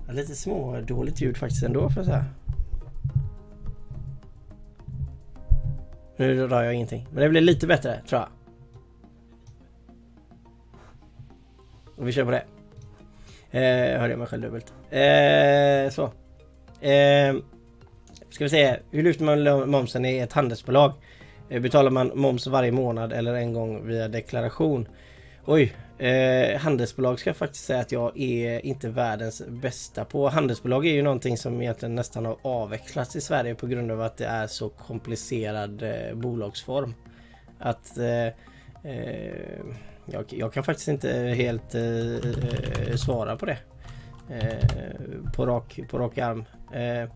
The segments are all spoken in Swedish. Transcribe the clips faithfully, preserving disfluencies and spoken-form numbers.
Lite små dåligt ljud faktiskt ändå för så här. Nu rör jag ingenting. Men det blir lite bättre, tror jag. Och vi kör på det. Eh, hörde jag mig själv dubbelt. Eh, så. Eh, ska vi se. Hur lyfter man momsen i ett handelsbolag? Eh, betalar man moms varje månad eller en gång via deklaration? Oj. Eh, handelsbolag ska jag faktiskt säga att jag är inte världens bästa på. Handelsbolag är ju någonting som egentligen nästan har avvecklats i Sverige på grund av att det är så komplicerad eh, bolagsform. Att eh, eh, jag, jag kan faktiskt inte helt eh, svara på det eh, på, rak, på rak arm. Eh,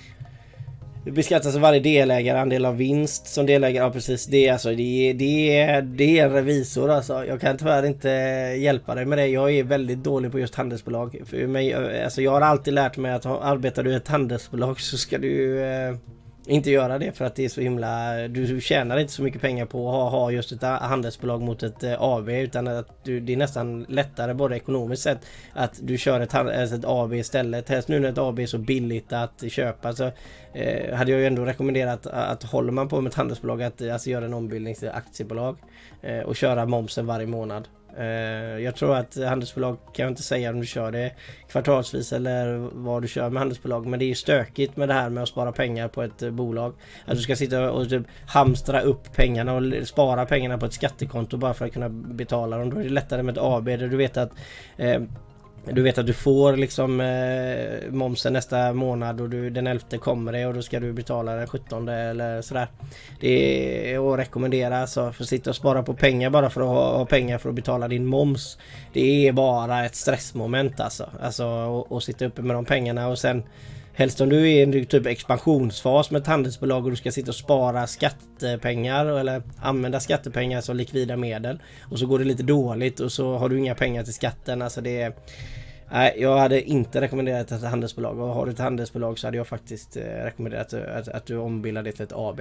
Det beskattas av varje delägare, andel av vinst som delägare. Ja, precis. Det är, alltså, det, är, det, är, det är en revisor. Alltså. Jag kan tyvärr inte hjälpa dig med det. Jag är väldigt dålig på just handelsbolag. För mig, alltså, jag har alltid lärt mig att arbetar du i ett handelsbolag så ska du eh, inte göra det för att det är så himla... Du tjänar inte så mycket pengar på att ha, ha just ett handelsbolag mot ett eh, A B, utan att du, det är nästan lättare både ekonomiskt sett att du kör ett, ett A B istället. Helst nu när ett A B är så billigt att köpa så eh, hade jag ju ändå rekommenderat att, att håller man på med ett handelsbolag att alltså, göra en ombildning till aktiebolag eh, och köra momsen varje månad. Jag tror att handelsbolag kan jag inte säga om du kör det kvartalsvis eller vad du kör med handelsbolag, men det är ju stökigt med det här med att spara pengar på ett bolag. Att du ska sitta och typ hamstra upp pengarna och spara pengarna på ett skattekonto bara för att kunna betala dem. Då är det lättare med ett A B där du vet att eh, Du vet att du får liksom eh, momsen nästa månad och du, den elfte kommer det och då ska du betala den sjuttonde eller sådär. Det är att rekommendera alltså, för att sitta och spara på pengar bara för att ha, ha pengar för att betala din moms. Det är bara ett stressmoment alltså. Alltså att sitta uppe med de pengarna och sen helst om du är i en typ expansionsfas med ett handelsbolag och du ska sitta och spara skattepengar eller använda skattepengar som likvida medel och så går det lite dåligt och så har du inga pengar till skatten. Alltså det är, nej, jag hade inte rekommenderat ett handelsbolag, och har du ett handelsbolag så hade jag faktiskt eh, rekommenderat att, att, att du ombildar det till ett A B.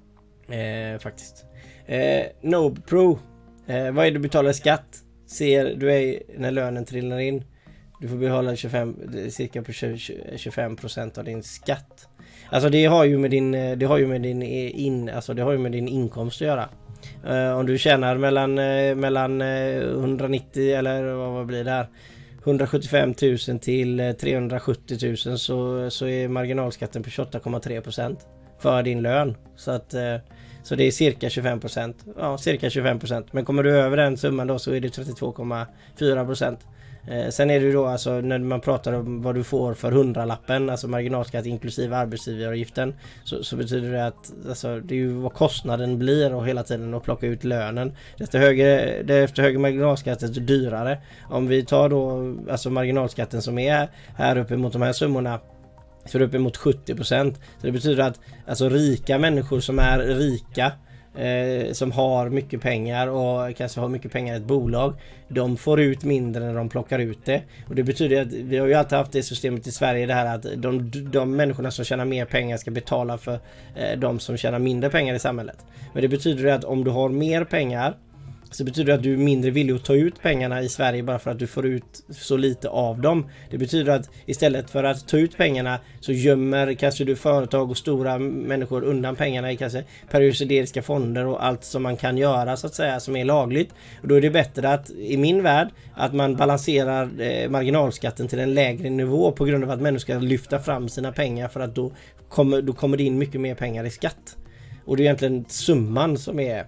Eh, faktiskt. Eh, Nobpro, eh, vad är det du betalar i skatt? Ser du är när lönen trillar in? Du får behålla tjugofem, cirka på tjugofem procent av din skatt. Alltså det har ju med din det har ju med din in alltså det har ju med din inkomst att göra. Uh, om du tjänar mellan uh, mellan uh, hundranittio eller vad, vad blir det här? hundrasjuttiofem tusen till uh, trehundrasjuttio tusen så så är marginalskatten på tjugoåtta komma tre procent för din lön. Så att uh, så det är cirka tjugofem procent. Ja, cirka tjugofem procent. Men kommer du över den summan då så är det trettiotvå komma fyra procent. Eh, sen är det ju då alltså när man pratar om vad du får för hundralappen, alltså marginalskatt inklusive arbetsgivaravgiften, så, så betyder det att alltså, det är ju vad kostnaden blir och hela tiden att plocka ut lönen. Desto högre, desto högre marginalskatt desto dyrare. Om vi tar då alltså marginalskatten som är här uppe mot de här summorna så är det uppemot sjuttio procent. Så det betyder att alltså rika människor som är rika Eh, som har mycket pengar och kanske har mycket pengar i ett bolag, de får ut mindre när de plockar ut det. Och det betyder att vi har ju alltid haft det systemet i Sverige, det här att de, de människorna som tjänar mer pengar ska betala för eh, de som tjänar mindre pengar i samhället. Men det betyder att om du har mer pengar så betyder det att du är mindre villig att ta ut pengarna i Sverige bara för att du får ut så lite av dem. Det betyder att istället för att ta ut pengarna så gömmer kanske du företag och stora människor undan pengarna i kanske periodiska fonder och allt som man kan göra så att säga som är lagligt. Och då är det bättre att i min värld att man balanserar eh, marginalskatten till en lägre nivå på grund av att människor ska lyfta fram sina pengar för att då kommer, då kommer det in mycket mer pengar i skatt. Och det är egentligen summan som är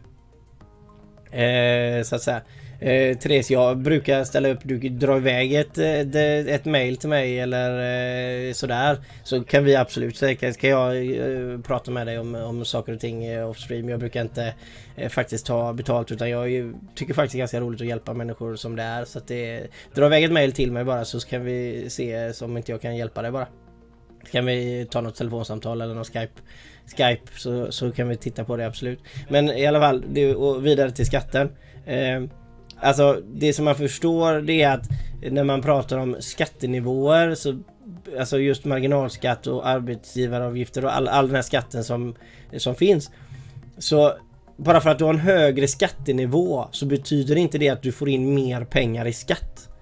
Eh, så att säga. Eh, Therese, jag brukar ställa upp, du drar iväg ett, ett, ett mail till mig eller eh, sådär, så kan vi absolut säga, ska jag eh, prata med dig om, om saker och ting eh, off stream. Jag brukar inte eh, faktiskt ta betalt, utan jag tycker faktiskt ganska roligt att hjälpa människor som det är, så att det, dra iväg ett mail till mig bara så kan vi se som inte jag kan hjälpa dig bara. Kan vi ta något telefonsamtal eller något Skype Skype så, så kan vi titta på det absolut. Men i alla fall, det, och vidare till skatten. Eh, alltså det som man förstår det är att när man pratar om skattenivåer så alltså just marginalskatt och arbetsgivaravgifter och all, all den här skatten som, som finns, så bara för att du har en högre skattenivå så betyder inte det att du får in mer pengar i skatt.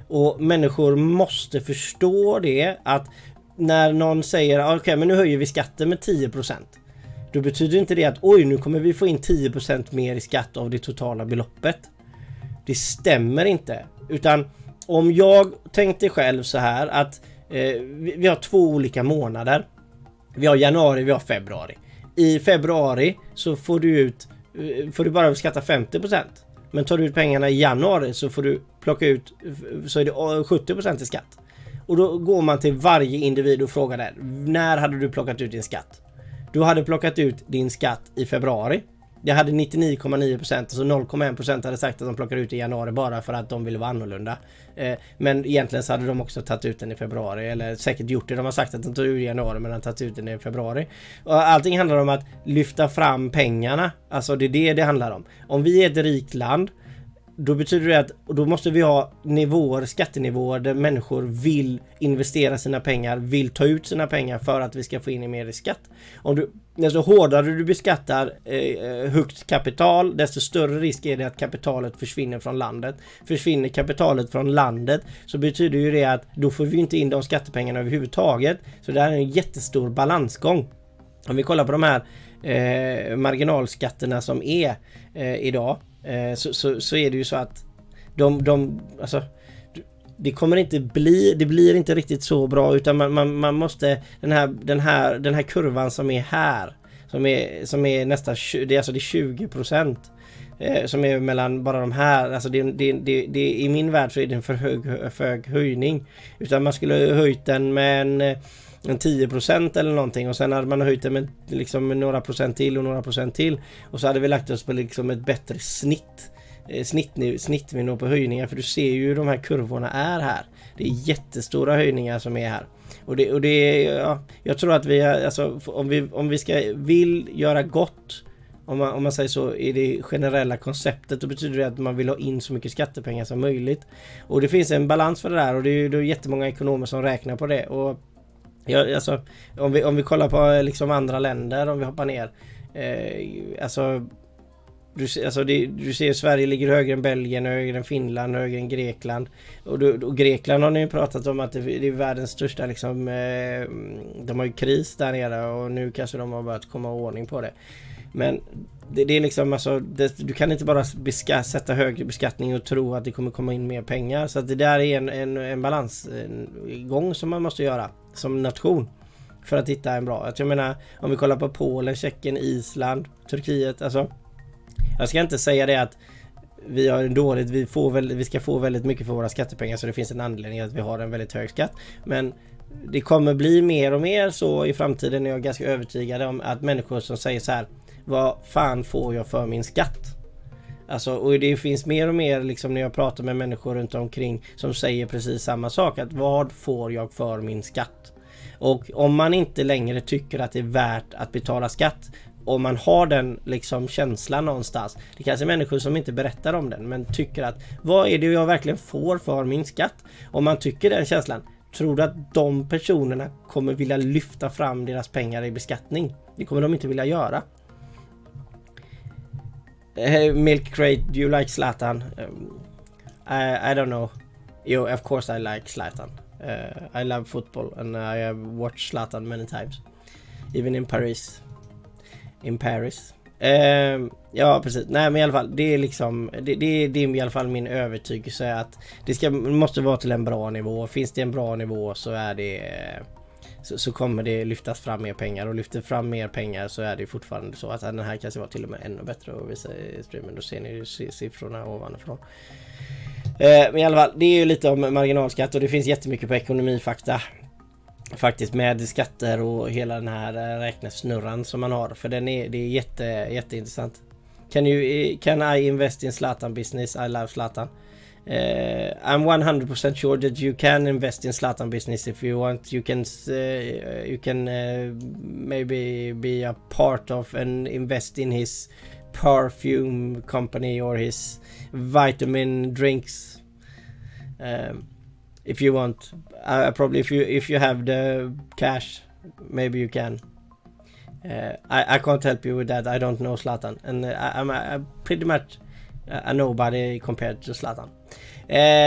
Och människor måste förstå det, att när någon säger okej, okay, men nu höjer vi skatten med tio procent. Då betyder inte det att oj, nu kommer vi få in tio procent mer i skatt av det totala beloppet. Det stämmer inte. Utan om jag tänkte själv så här att eh, vi, vi har två olika månader. Vi har januari, vi har februari. I februari så får du ut får du bara skatta femtio procent. Men tar du ut pengarna i januari så får du plocka ut, så är det sjuttio procent i skatt. Och då går man till varje individ och frågar där, när hade du plockat ut din skatt? Du hade plockat ut din skatt i februari. Det hade nittionio komma nio procent, alltså noll komma en procent hade sagt att de plockar ut i januari bara för att de ville vara annorlunda. Eh, men egentligen så hade de också tagit ut den i februari, eller säkert gjort det. De har sagt att de tog ut i januari men de har tagit ut den i februari. Och allting handlar om att lyfta fram pengarna. Alltså det är det det handlar om. Om vi är ett rikt land, då betyder det att då måste vi ha nivåer, skattenivåer där människor vill investera sina pengar, vill ta ut sina pengar för att vi ska få in mer i skatt. Om du, desto hårdare du beskattar eh, högt kapital, desto större risk är det att kapitalet försvinner från landet. Försvinner kapitalet från landet så betyder ju det att då får vi inte in de skattepengarna överhuvudtaget. Så det här är en jättestor balansgång. Om vi kollar på de här eh, marginalskatterna som är eh, idag, Så, så, så är det ju så att de, de alltså, det kommer inte bli, det blir inte riktigt så bra, utan man, man, man måste den här, den här den här kurvan som är här, som är, som är nästan det är alltså det är tjugo procent eh, som är mellan bara de här, alltså det, det, det, det, i min värld så är det en för hög, för hög höjning, utan man skulle höjt den med en en tio procent eller någonting, och sen hade man höjt det med liksom några procent till och några procent till, och så hade vi lagt oss på liksom ett bättre snitt eh, snitt snittnivå på höjningar, för du ser ju hur de här kurvorna är här. Det är jättestora höjningar som är här, och det, och det är, ja, jag tror att vi alltså, om vi om vi ska vill göra gott, om man, om man säger så, i det generella konceptet, då betyder det att man vill ha in så mycket skattepengar som möjligt, och det finns en balans för det där, och det är ju det är jättemånga ekonomer som räknar på det. Och ja, alltså, om vi, om vi kollar på liksom andra länder, om vi hoppar ner, eh, alltså, du, alltså det, du ser Sverige ligger högre än Belgien, högre än Finland, högre än Grekland, och, du, och Grekland har ni ju pratat om att det, det är världens största liksom, eh, de har ju kris där nere, och nu kanske de har börjat komma ordning på det. Men det, det är liksom, alltså, det, du kan inte bara beska, sätta högre beskattning och tro att det kommer komma in mer pengar. Så att det där är en, en, en balansgång som man måste göra som nation för att hitta en bra. Jag menar, om vi kollar på Polen, Tjeckien, Island, Turkiet, alltså, jag ska inte säga det att vi har en dåligt, vi, får väl, vi ska få väldigt mycket för våra skattepengar, så det finns en anledning att vi har en väldigt hög skatt. Men det kommer bli mer och mer så i framtiden, är jag ganska övertygad om, att människor som säger så här: vad fan får jag för min skatt? Alltså, och det finns mer och mer liksom, när jag pratar med människor runt omkring som säger precis samma sak, att vad får jag för min skatt? Och om man inte längre tycker att det är värt att betala skatt, om man har den liksom känslan någonstans, det kanske är människor som inte berättar om den, men tycker att vad är det jag verkligen får för min skatt? Om man tycker den känslan, tror du att de personerna kommer vilja lyfta fram deras pengar i beskattning? Det kommer de inte vilja göra. Hey, Milk Crate, do you like Zlatan? Um, I, I don't know. You, of course I like Zlatan. Uh, I love football and I have watched Zlatan many times. Even in Paris. In Paris. Uh, ja, precis. Nej, men i alla fall, det är liksom, det, det, det är i alla fall min övertygelse att det ska, måste vara till en bra nivå. Finns det en bra nivå så är det... Så, så kommer det lyftas fram mer pengar, och lyfter fram mer pengar så är det fortfarande så att den här kanske var till och med ännu bättre att visa i streamen. Då ser ni ju siffrorna ovanifrån. Eh, men i alla fall, det är ju lite om marginalskatt, och det finns jättemycket på ekonomifakta faktiskt med skatter och hela den här räknesnurran som man har, för den är, det är jätte, jätteintressant. Can you, can I invest in Zlatan business? I love Zlatan. Uh, I'm one hundred percent sure that you can invest in Zlatan business if you want. You can uh, you can uh, maybe be a part of and invest in his perfume company or his vitamin drinks. Um, if you want, uh, probably if you if you have the cash, maybe you can. Uh, I I can't help you with that. I don't know Zlatan, and uh, I'm, I'm pretty much a nobody compared to Zlatan. Eh,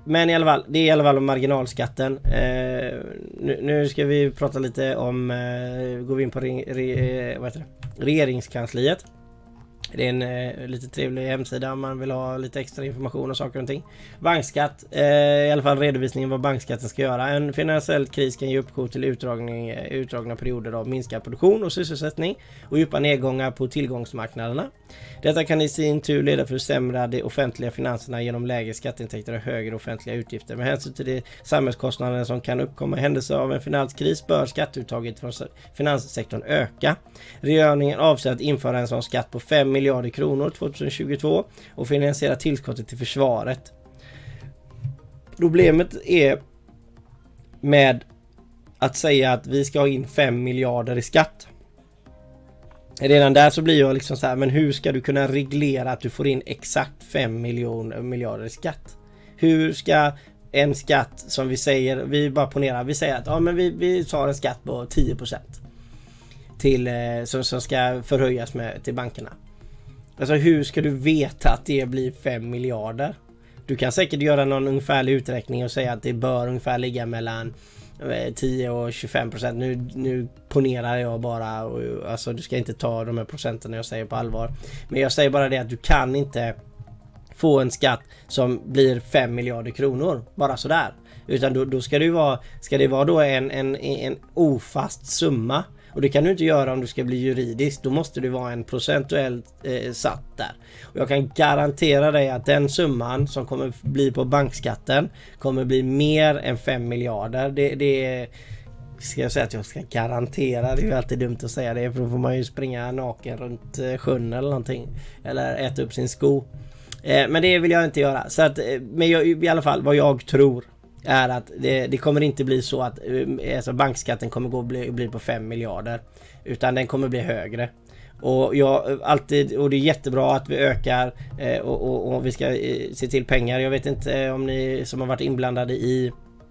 men i alla fall, det är i alla fall om marginalskatten. Eh, nu, nu ska vi prata lite om, eh, går vi in på re, re, vad heter det? regeringskansliet. Det är en eh, lite trevlig hemsida om man vill ha lite extra information och saker och ting. Bankskatt, eh, i alla fall redovisningen vad bankskatten ska göra. En finansiell kris kan ge upphov till utdragning, utdragna perioder av minskad produktion och sysselsättning och djupa nedgångar på tillgångsmarknaderna. Detta kan i sin tur leda för försämrade offentliga finanserna genom lägre skatteintäkter och högre offentliga utgifter. Med hänsyn till de samhällskostnader som kan uppkomma i händelse av en finanskris bör skatteuttaget från finanssektorn öka. Regeringen avser att införa en sån skatt på fem miljarder kronor tjugohundratjugotvå och finansiera tillskottet till försvaret. Problemet är med att säga att vi ska ha in fem miljarder i skatt. Redan där så blir jag liksom så här, men hur ska du kunna reglera att du får in exakt fem miljoner miljarder i skatt? Hur ska en skatt som vi säger, vi bara ponerar, vi säger att ja, men vi, vi tar en skatt på tio procent till, som, som ska förhöjas med, till bankerna. Alltså hur ska du veta att det blir fem miljarder? Du kan säkert göra någon ungefärlig uträkning och säga att det bör ungefär ligga mellan tio och tjugofem procent. Nu, nu ponerar jag bara, och, alltså du ska inte ta de här procenten jag säger på allvar. Men jag säger bara det att du kan inte få en skatt som blir fem miljarder kronor bara sådär. Utan då, då ska det vara, ska det vara då en, en, en ofast summa. Och det kan du inte göra om du ska bli juridisk. Då måste det vara en procentuell eh, satt där. Och jag kan garantera dig att den summan som kommer bli på bankskatten kommer bli mer än fem miljarder. Det, det ska jag säga att jag ska garantera. Det är ju alltid dumt att säga det. För då får man ju springa naken runt sjön eller någonting. Eller äta upp sin sko. Eh, men det vill jag inte göra. Så att, men jag, i alla fall vad jag tror är att det, det kommer inte bli så att alltså bankskatten kommer gå bli, bli på fem miljarder, utan den kommer bli högre. Och jag alltid, och det är jättebra att vi ökar eh, och, och, och vi ska eh, se till pengar. Jag vet inte eh, om ni som har varit inblandade i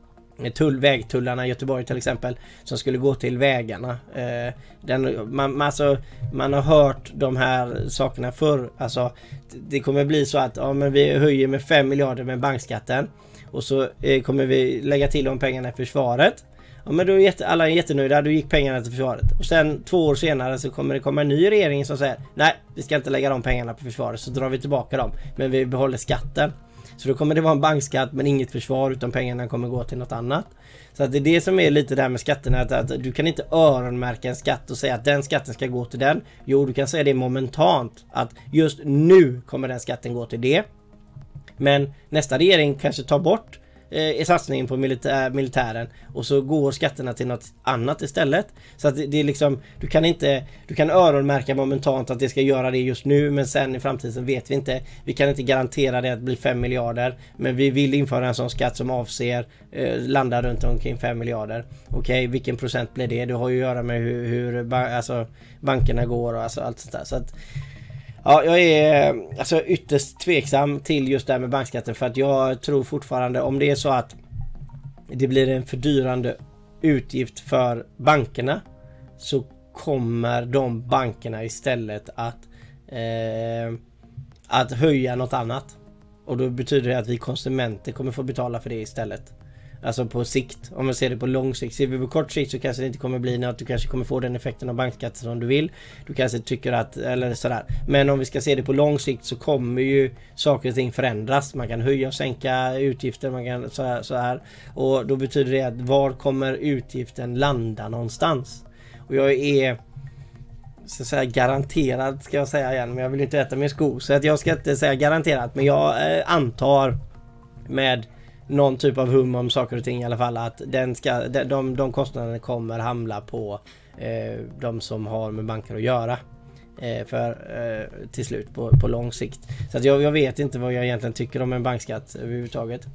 tull, vägtullarna i Göteborg till exempel, som skulle gå till vägarna. Eh, den, man, alltså, man har hört de här sakerna förr. Alltså, det kommer bli så att ja, men vi höjer med fem miljarder med bankskatten. Och så eh, kommer vi lägga till de pengarna i försvaret. Ja, men då är jätte, alla är jättenöjda, då gick pengarna till försvaret. Och sen två år senare så kommer det komma en ny regering som säger nej, vi ska inte lägga de pengarna på försvaret, så drar vi tillbaka dem. Men vi behåller skatten. Så då kommer det vara en bankskatt men inget försvar, utan pengarna kommer gå till något annat. Så att det är det som är lite där med skatterna, att, att du kan inte öronmärka en skatt och säga att den skatten ska gå till den. Jo, du kan säga det momentant, att just nu kommer den skatten gå till det. Men nästa regering kanske tar bort eh, satsningen på militär, militären och så går skatterna till något annat istället. Så att det, det är liksom, du kan inte, du kan öronmärka momentant att det ska göra det just nu, men sen i framtiden vet vi inte. Vi kan inte garantera det att det blir fem miljarder, men vi vill införa en sån skatt som avser eh, landa runt omkring fem miljarder. Okej, okay, vilken procent blir det? Det har ju att göra med hur, hur ba- alltså, bankerna går och alltså, allt sånt där. Så att ja, jag är alltså ytterst tveksam till just det här med bankskatten, för att jag tror fortfarande, om det är så att det blir en fördyrande utgift för bankerna, så kommer de bankerna istället att eh, att höja något annat. Och då betyder det att vi konsumenter kommer få betala för det istället. Alltså på sikt, om man ser det på lång sikt. Ser vi på kort sikt så kanske det inte kommer bli något. Du kanske kommer få den effekten av bankskatten som du vill. Du kanske tycker att, eller sådär. Men om vi ska se det på lång sikt så kommer ju saker och ting förändras. Man kan höja och sänka utgifter, man kan så här, så här. Och då betyder det att var kommer utgiften landa någonstans? Och jag är så att säga garanterad, ska jag säga igen, men jag vill inte äta min sko. Så att jag ska inte säga garanterat, men jag eh, antar med någon typ av hum om saker och ting i alla fall, att den ska, de, de, de kostnaderna kommer hamna på eh, de som har med banker att göra eh, för eh, till slut på, på lång sikt. Så att jag, jag vet inte vad jag egentligen tycker om en bankskatt överhuvudtaget.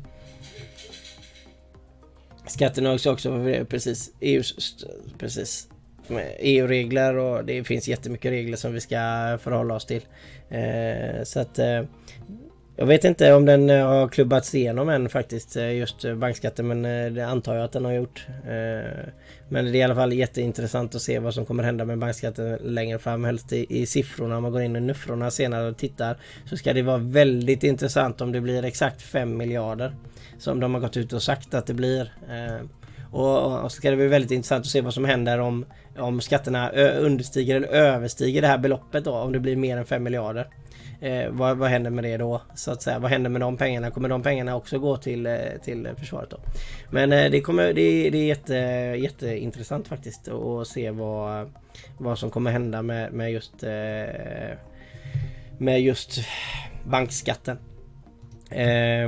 Skatten är också, också precis E U's, precis E U-regler, och det finns jättemycket regler som vi ska förhålla oss till. Eh, så att eh, Jag vet inte om den har klubbats igenom än faktiskt, just bankskatten, men det antar jag att den har gjort. Men det är i alla fall jätteintressant att se vad som kommer hända med bankskatten längre fram, helst i, i siffrorna. Om man går in i nuffrorna senare och tittar, så ska det vara väldigt intressant om det blir exakt fem miljarder som de har gått ut och sagt att det blir. Och, och så ska det bli väldigt intressant att se vad som händer om, om skatterna understiger eller överstiger det här beloppet då, om det blir mer än fem miljarder. Eh, vad, vad händer med det då, så att säga? Vad händer med de pengarna? Kommer de pengarna också gå till, eh, till försvaret då? Men eh, det, kommer, det, det är jätte, jätteintressant faktiskt att se vad, vad som kommer hända med, med, just, eh, med just bankskatten. Eh,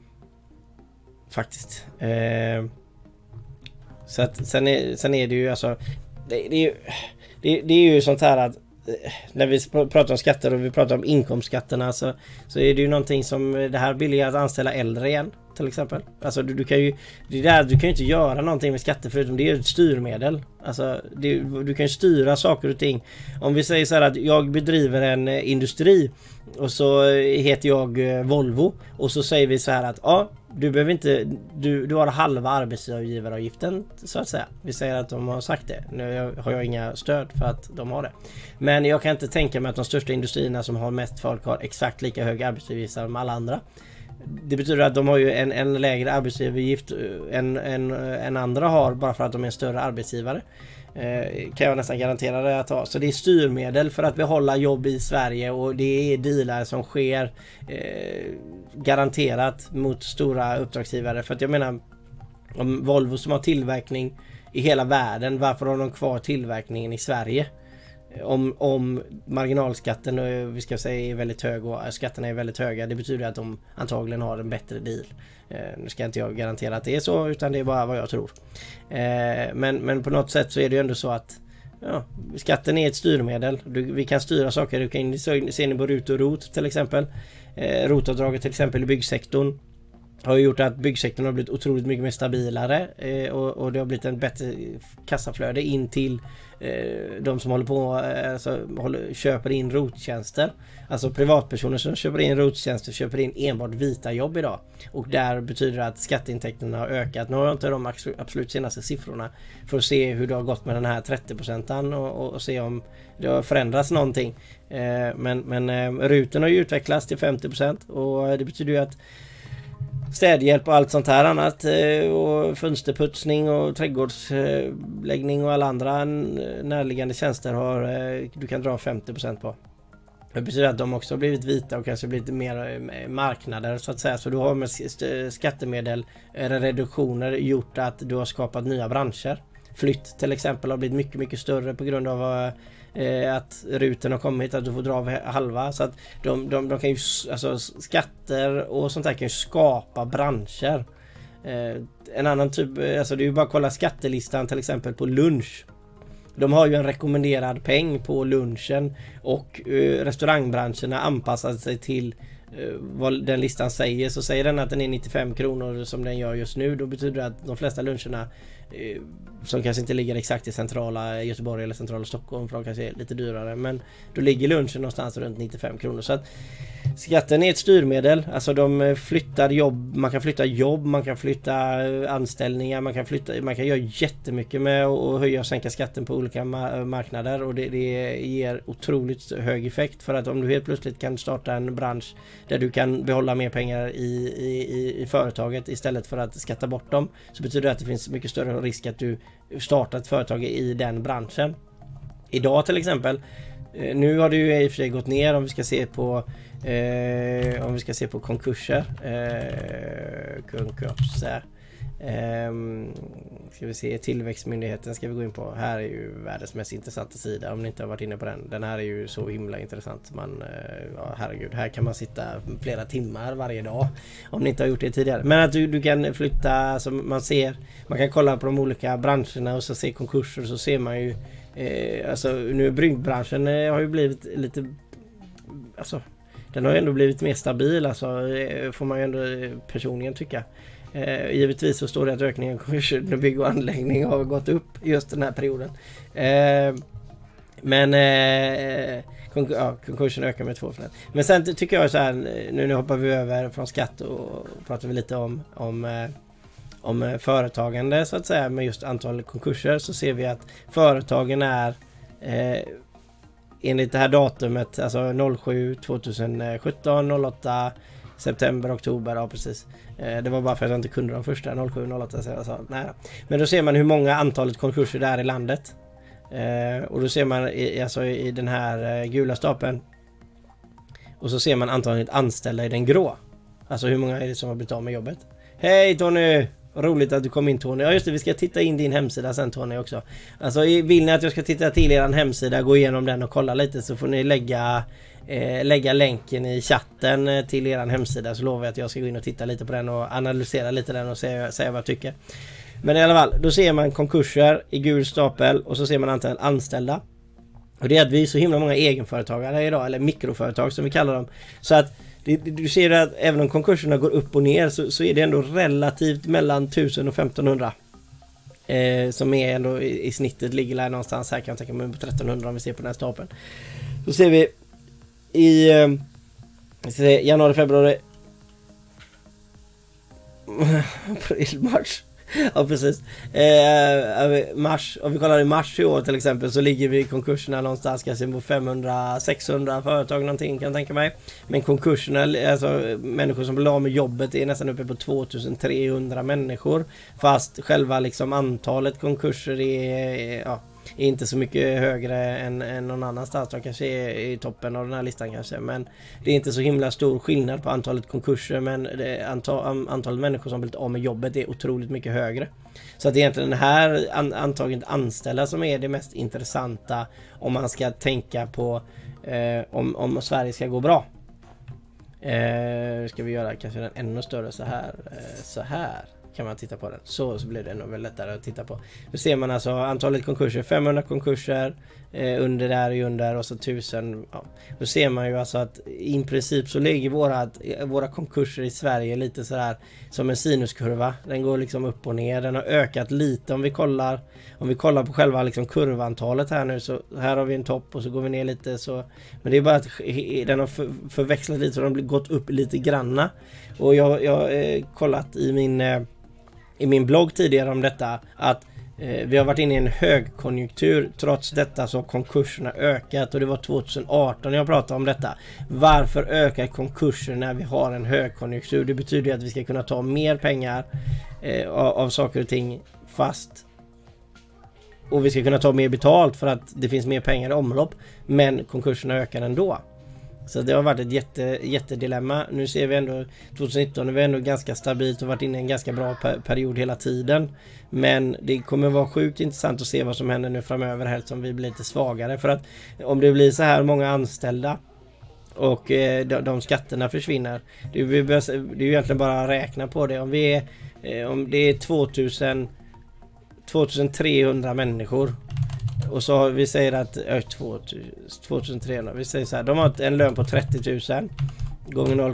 faktiskt. Eh, så att, sen, är, sen är det ju alltså det, det, är ju, det, det är ju sånt här att när vi pratar om skatter och vi pratar om inkomstskatterna, så, så är det ju någonting som det här billiga att anställa äldre igen till exempel. Alltså du, du kan ju det där, du kan ju inte göra någonting med skatter förutom det är ett styrmedel. Alltså det, du kan ju styra saker och ting. Om vi säger så här att jag bedriver en industri och så heter jag Volvo, och så säger vi så här att ja, du behöver inte du, du har halva arbetsgivaravgiften så att säga. Vi säger att de har sagt det. Nu har jag inga stöd för att de har det. Men jag kan inte tänka mig att de största industrierna som har mest folk har exakt lika hög arbetsgivaravgift som alla andra. Det betyder att de har ju en, en lägre arbetsgivaravgift än, än, än andra har, bara för att de är en större arbetsgivare. Eh, kan jag nästan garantera det att ha. Så det är styrmedel för att behålla jobb i Sverige, och det är dealar som sker eh, garanterat mot stora uppdragsgivare. För att jag menar, om Volvo som har tillverkning i hela världen, varför har de kvar tillverkningen i Sverige? Om, om marginalskatten vi ska säga är väldigt hög och skatterna är väldigt höga, det betyder att de antagligen har en bättre deal. Eh, nu ska inte jag garantera att det är så, utan det är bara vad jag tror. Eh, men, men på något sätt så är det ju ändå så att ja, skatten är ett styrmedel. Du, vi kan styra saker. Du kan se ni på RUT och ROT till exempel. Eh, ROT-avdraget till exempel i byggsektorn har gjort att byggsektorn har blivit otroligt mycket mer stabilare, eh, och, och det har blivit en bättre kassaflöde in till eh, de som håller på eh, alltså, håller, köper in ROT-tjänster. Alltså privatpersoner som köper in ROT-tjänster köper in enbart vita jobb idag, och där betyder det att skatteintäkterna har ökat. Nu har jag inte de absolut senaste siffrorna för att se hur det har gått med den här trettio procenten och, och, och se om det har förändrats någonting. Eh, men men eh, ruten har ju utvecklats till femtio procent, och det betyder ju att städhjälp och allt sånt här annat, och fönsterputsning och trädgårdsläggning och alla andra närliggande tjänster har du kan dra femtio procent på. Det betyder att de också har blivit vita och kanske blivit mer marknader så att säga. Så du har med skattemedel eller reduktioner gjort att du har skapat nya branscher. Flytt till exempel har blivit mycket mycket större på grund av eh, att ruten har kommit, att du får dra av halva. Så att de, de, de kan ju, alltså skatter och sånt där kan ju skapa branscher. Eh, en annan typ, alltså det är ju bara att kolla skattelistan till exempel på lunch. De har ju en rekommenderad peng på lunchen, och eh, restaurangbranschen anpassar sig till eh, vad den listan säger. Så säger den att den är nittiofem kronor som den gör just nu, då betyder det att de flesta luncherna eh, som kanske inte ligger exakt i centrala Göteborg eller centrala Stockholm, för de kanske är lite dyrare, men då ligger lunchen någonstans runt nittiofem kronor. Så att skatten är ett styrmedel. Alltså de flyttar jobb, man kan flytta jobb, man kan flytta anställningar, man kan flytta, man kan göra jättemycket med att höja och sänka skatten på olika ma- marknader, och det, det ger otroligt hög effekt. För att om du helt plötsligt kan starta en bransch där du kan behålla mer pengar i, i, i företaget istället för att skatta bort dem, så betyder det att det finns mycket större risk att du startar ett företag i den branschen. Idag till exempel, nu har det ju i och för sig gått ner om vi ska se på eh, om vi ska se på konkurser eh, konkurser eh, ska vi se, Tillväxtmyndigheten ska vi gå in på. Här är ju världens mest intressanta sida om ni inte har varit inne på den. Den här är ju så himla intressant. Man, ja, herregud, här kan man sitta flera timmar varje dag om ni inte har gjort det tidigare. Men att du, du kan flytta, som man ser, man kan kolla på de olika branscherna och så se konkurser, så ser man ju eh, alltså nu bryggbranschen eh, har ju blivit lite, alltså den har ju ändå blivit mer stabil, alltså eh, får man ju ändå personligen tycka. Eh, givetvis så står det att ökningen av bygg och anläggning har gått upp just den här perioden. Eh, men eh, Konk ja, konkursen ökar med två procent. Men sen tycker jag så här, nu, nu hoppar vi över från skatt och pratar vi lite om, om, eh, om företagande så att säga, med just antal konkurser, så ser vi att företagen är eh, enligt det här datumet, alltså noll sju tjugosjutton, noll åtta september, oktober, ja precis. Eh, det var bara för att jag inte kunde de första noll sju noll åtta, så jag sa nej. Men då ser man hur många antalet konkurser det är i landet. Eh, och då ser man i, alltså i den här eh, gula stapeln, och så ser man antalet anställda i den grå. Alltså hur många är det som har blivit av med jobbet. Hej Tony! Roligt att du kom in, Tony. Ja just det, vi ska titta in din hemsida sen, Tony, också. Alltså vill ni att jag ska titta till er hemsida, gå igenom den och kolla lite, så får ni lägga eh, lägga länken i chatten eh, till er hemsida, så lovar jag att jag ska gå in och titta lite på den och analysera lite den och säga, säga vad jag tycker. Men i alla fall, då ser man konkurser i gul stapel och så ser man antal anställda. Och det är att vi är så himla många egenföretagare idag, eller mikroföretag som vi kallar dem. Så att det, du ser att även om konkurserna går upp och ner, så, så är det ändå relativt mellan tusen och femtonhundra. Eh, som är ändå i, i snittet ligger där någonstans här, kan jag tänka mig, på trettonhundra om vi ser på den här stapeln. Så ser vi i eh, se, januari, februari, april, mars. Ja precis. Eh, mars, om vi kollar i mars i år till exempel, så ligger vi i konkurserna någonstans kanske på femhundra sexhundra företag någonting, kan jag tänka mig. Men konkurserna, alltså människor som blir av med jobbet, är nästan uppe på tvåtusen-trehundra människor. Fast själva liksom antalet konkurser är, ja, är inte så mycket högre än, än någon annanstans. De kanske är i toppen av den här listan kanske. Men det är inte så himla stor skillnad på antalet konkurser. Men det antal, antalet människor som blivit av med jobbet är otroligt mycket högre. Så att det är egentligen den här an, antaget anställda som är det mest intressanta om man ska tänka på eh, om, om Sverige ska gå bra. Eh, ska vi göra kanske den ännu större så här. Eh, så här. Kan man titta på den. Så, så blir det nog väl lättare att titta på. Då ser man alltså antalet konkurser. femhundra konkurser eh, under där och under och så tusen. Ja. Då ser man ju alltså att i princip så ligger våra, våra konkurser i Sverige lite så här som en sinuskurva. Den går liksom upp och ner. Den har ökat lite om vi kollar om vi kollar på själva liksom kurvantalet här nu, så här har vi en topp och så går vi ner lite så, men det är bara att den har för, förväxlat lite så de har gått upp lite granna. Och jag jag har eh, kollat i min eh, i min blogg tidigare om detta att eh, vi har varit inne i en högkonjunktur. Trots detta så har konkurserna ökat, och det var tjugoarton jag pratade om detta. Varför ökar konkurser när vi har en högkonjunktur? Det betyder att vi ska kunna ta mer pengar eh, av, av saker och ting fast, och vi ska kunna ta mer betalt för att det finns mer pengar i omlopp, men konkurserna ökar ändå. Så det har varit ett jätte, jättedilemma. Nu ser vi ändå tjugonitton är vi ändå ganska stabilt och varit inne i en ganska bra per- period hela tiden. Men det kommer vara sjukt intressant att se vad som händer nu framöver, helst som vi blir lite svagare. För att om det blir så här många anställda och eh, de, de skatterna försvinner, det är, vi bör, det är ju egentligen bara att räkna på det. Om, vi är, eh, om det är tvåtusen, tvåtusentrehundra människor, och så vi säger att äh, tvåtusentrehundra, vi säger så här, de har en lön på trettio tusen gånger noll,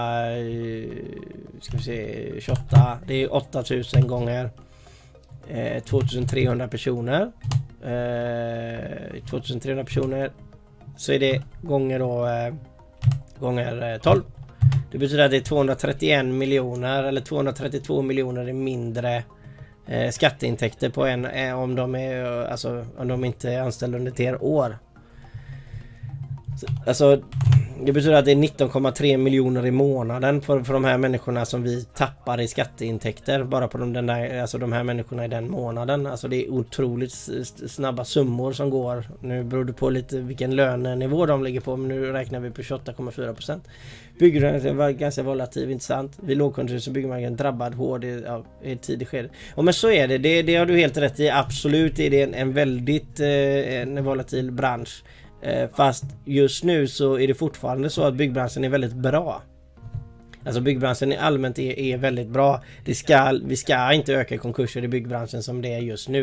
ska vi se, tjugoåtta, det är åtta tusen gånger eh, tvåtusentrehundra personer, eh, tvåtusentrehundra personer, så är det gånger då eh, gånger eh, tolv. Det betyder att det är tvåhundratrettioen miljoner eller tvåhundratrettiotvå miljoner mindre Eh, skatteintäkter på en eh, om de är alltså om de inte är anställda under ett år. Så, alltså det betyder att det är nitton komma tre miljoner i månaden för, för de här människorna som vi tappar i skatteintäkter bara på de, den där, alltså de här människorna i den månaden. Alltså det är otroligt snabba summor som går. Nu beror det på lite vilken lönenivå de ligger på, men nu räknar vi på tjugoåtta komma fyra procent. Byggbranschen var ganska volatil, intressant. Vid lågkonjunktur så byggmarknaden drabbad hård i, ja, i ett tidigt skede. Och men så är det, det, det har du helt rätt i. Absolut är det en, en väldigt eh, en volatil bransch. Eh, fast just nu så är det fortfarande så att byggbranschen är väldigt bra. Alltså byggbranschen allmänt är, är väldigt bra. Det ska, vi ska inte öka konkurser i byggbranschen som det är just nu.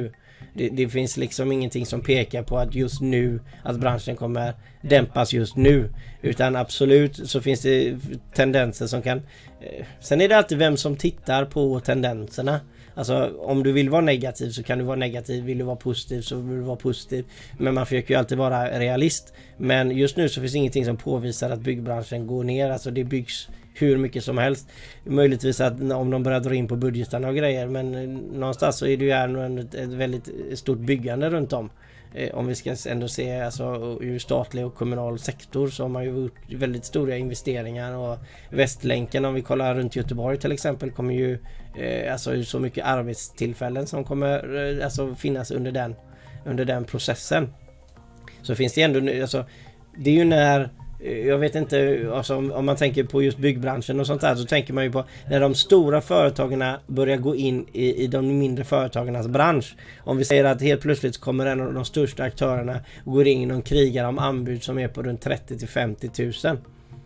Det, det finns liksom ingenting som pekar på att just nu, att branschen kommer dämpas just nu. Utan absolut så finns det tendenser som kan... Eh, sen är det alltid vem som tittar på tendenserna. Alltså om du vill vara negativ så kan du vara negativ, vill du vara positiv så vill du vara positiv. Men man försöker ju alltid vara realist. Men just nu så finns ingenting som påvisar att byggbranschen går ner. Alltså det byggs hur mycket som helst. Möjligtvis att om de börjar dra in på budgetarna och grejer, men någonstans så är det ju ändå ett, ett väldigt stort byggande runt om. Eh, om vi ska ändå se alltså ur statlig och kommunal sektor så har man ju gjort väldigt stora investeringar, och Västlänken, om vi kollar runt Göteborg till exempel, kommer ju eh, alltså så mycket arbetstillfällen som kommer eh, alltså finnas under den under den processen. Så finns det ändå alltså, det är ju när jag vet inte, alltså om, om man tänker på just byggbranschen och sånt där, så tänker man ju på när de stora företagen börjar gå in i, i de mindre företagens bransch. Om vi säger att helt plötsligt kommer en av de största aktörerna och går in och krigar om anbud som är på runt trettio till femtio tusen.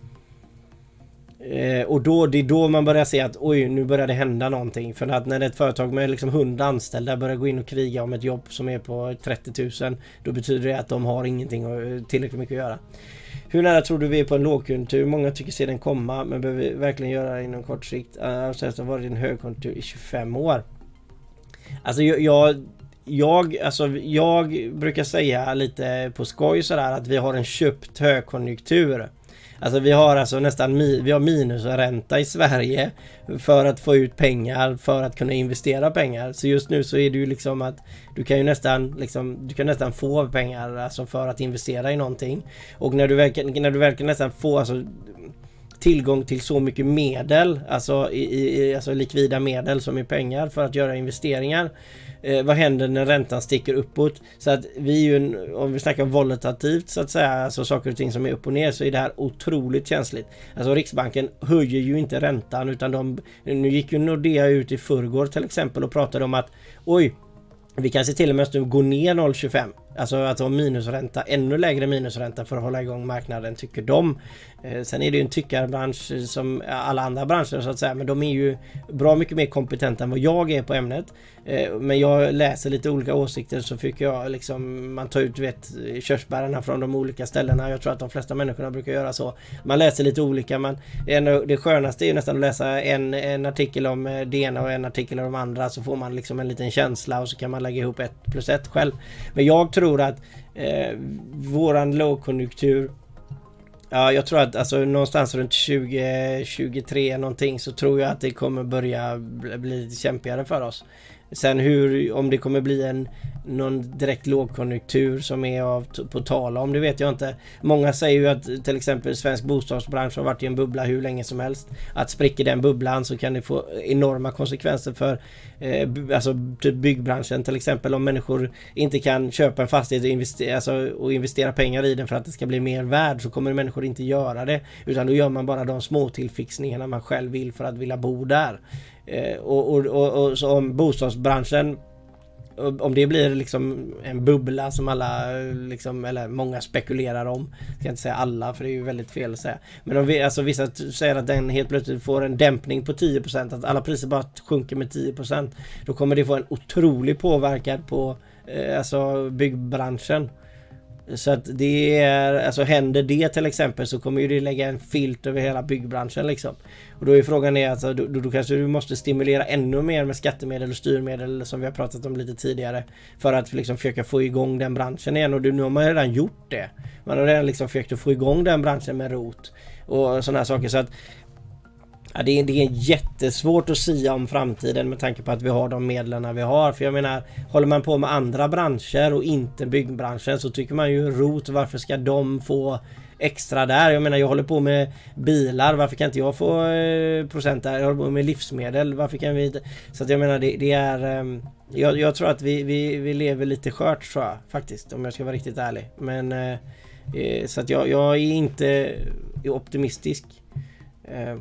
Eh, och då, det är då man börjar se att oj, nu börjar det hända någonting. För att när ett företag med liksom hundra anställda börjar gå in och kriga om ett jobb som är på trettio tusen, då betyder det att de har ingenting och tillräckligt mycket att göra. Hur nära tror du vi är på en lågkonjunktur? Många tycker se den komma, men behöver vi verkligen göra det inom kort sikt? Alltså det har varit en högkonjunktur i tjugofem år. Alltså jag, jag, jag, alltså jag brukar säga lite på skoj sådär att vi har en köpt högkonjunktur. Alltså vi har alltså nästan vi har minusränta i Sverige för att få ut pengar, för att kunna investera pengar. Så just nu så är det ju liksom att du kan ju nästan liksom, du kan nästan få pengar alltså för att investera i någonting. Och när du verkar när du verkar nästan få alltså tillgång till så mycket medel, alltså i, i alltså likvida medel som är pengar för att göra investeringar. Eh, vad händer när räntan sticker uppåt? Så att vi är ju en, om vi snackar volatativt så att säga, alltså saker och ting som är upp och ner, så är det här otroligt känsligt. Alltså Riksbanken höjer ju inte räntan, utan de, nu gick ju Nordea ut i förrgår till exempel och pratade om att oj, vi kan se till och med att du går ner noll komma tjugofem. Alltså att ha minusränta, ännu lägre minusränta för att hålla igång marknaden, tycker de. Eh, sen är det ju en tyckarbransch som alla andra branscher så att säga, men de är ju bra mycket mer kompetenta än vad jag är på ämnet. Eh, men jag läser lite olika åsikter, så fick jag liksom, man tar ut vet, körsbärarna från de olika ställena. Jag tror att de flesta människorna brukar göra så. Man läser lite olika, men det skönaste är ju nästan att läsa en, en artikel om det ena och en artikel om de andra, så får man liksom en liten känsla och så kan man lägga ihop ett plus ett själv. Men jag tror att eh, våran lågkonjunktur, ja, jag tror att alltså någonstans runt tjugo tjugotre någonting, så tror jag att det kommer börja bli lite kämpigare för oss. Sen hur, om det kommer bli en någon direkt lågkonjunktur som är av på tala om, det vet jag inte. Många säger ju att till exempel svensk bostadsbransch har varit i en bubbla hur länge som helst. Att spricker den bubblan så kan det få enorma konsekvenser för eh, alltså typ byggbranschen till exempel. Om människor inte kan köpa en fastighet och investera, alltså, och investera pengar i den för att det ska bli mer värd, så kommer människor inte göra det, utan då gör man bara de små tillfixningarna man själv vill för att vilja bo där. Eh, och, och, och, och så om bostadsbranschen, om det blir liksom en bubbla som alla liksom, eller många spekulerar om, jag ska inte säga alla för det är ju väldigt fel att säga, men om vi, alltså vissa säger att den helt plötsligt får en dämpning på tio procent, att alla priser bara sjunker med tio procent, då kommer det få en otrolig påverkan på eh, alltså byggbranschen. Så att det är, alltså händer det till exempel, så kommer ju det lägga en filt över hela byggbranschen liksom. Och då är frågan är alltså, då, då kanske du måste stimulera ännu mer med skattemedel och styrmedel som vi har pratat om lite tidigare, för att liksom försöka få igång den branschen igen. Och nu har man redan gjort det. Man har redan liksom försökt att få igång den branschen med rot och sådana här saker. Så att ja, det, är, det är jättesvårt att sia om framtiden med tanke på att vi har de medlen vi har. För jag menar, håller man på med andra branscher och inte byggbranschen, så tycker man ju rot, varför ska de få extra där? Jag menar, jag håller på med bilar, varför kan inte jag få eh, procent där? Jag håller på med livsmedel, varför kan vi inte? Så att jag menar, det, det är eh, jag, jag tror att vi, vi, vi lever lite skört, tror jag faktiskt, om jag ska vara riktigt ärlig. Men eh, så att jag, jag är inte optimistisk. eh,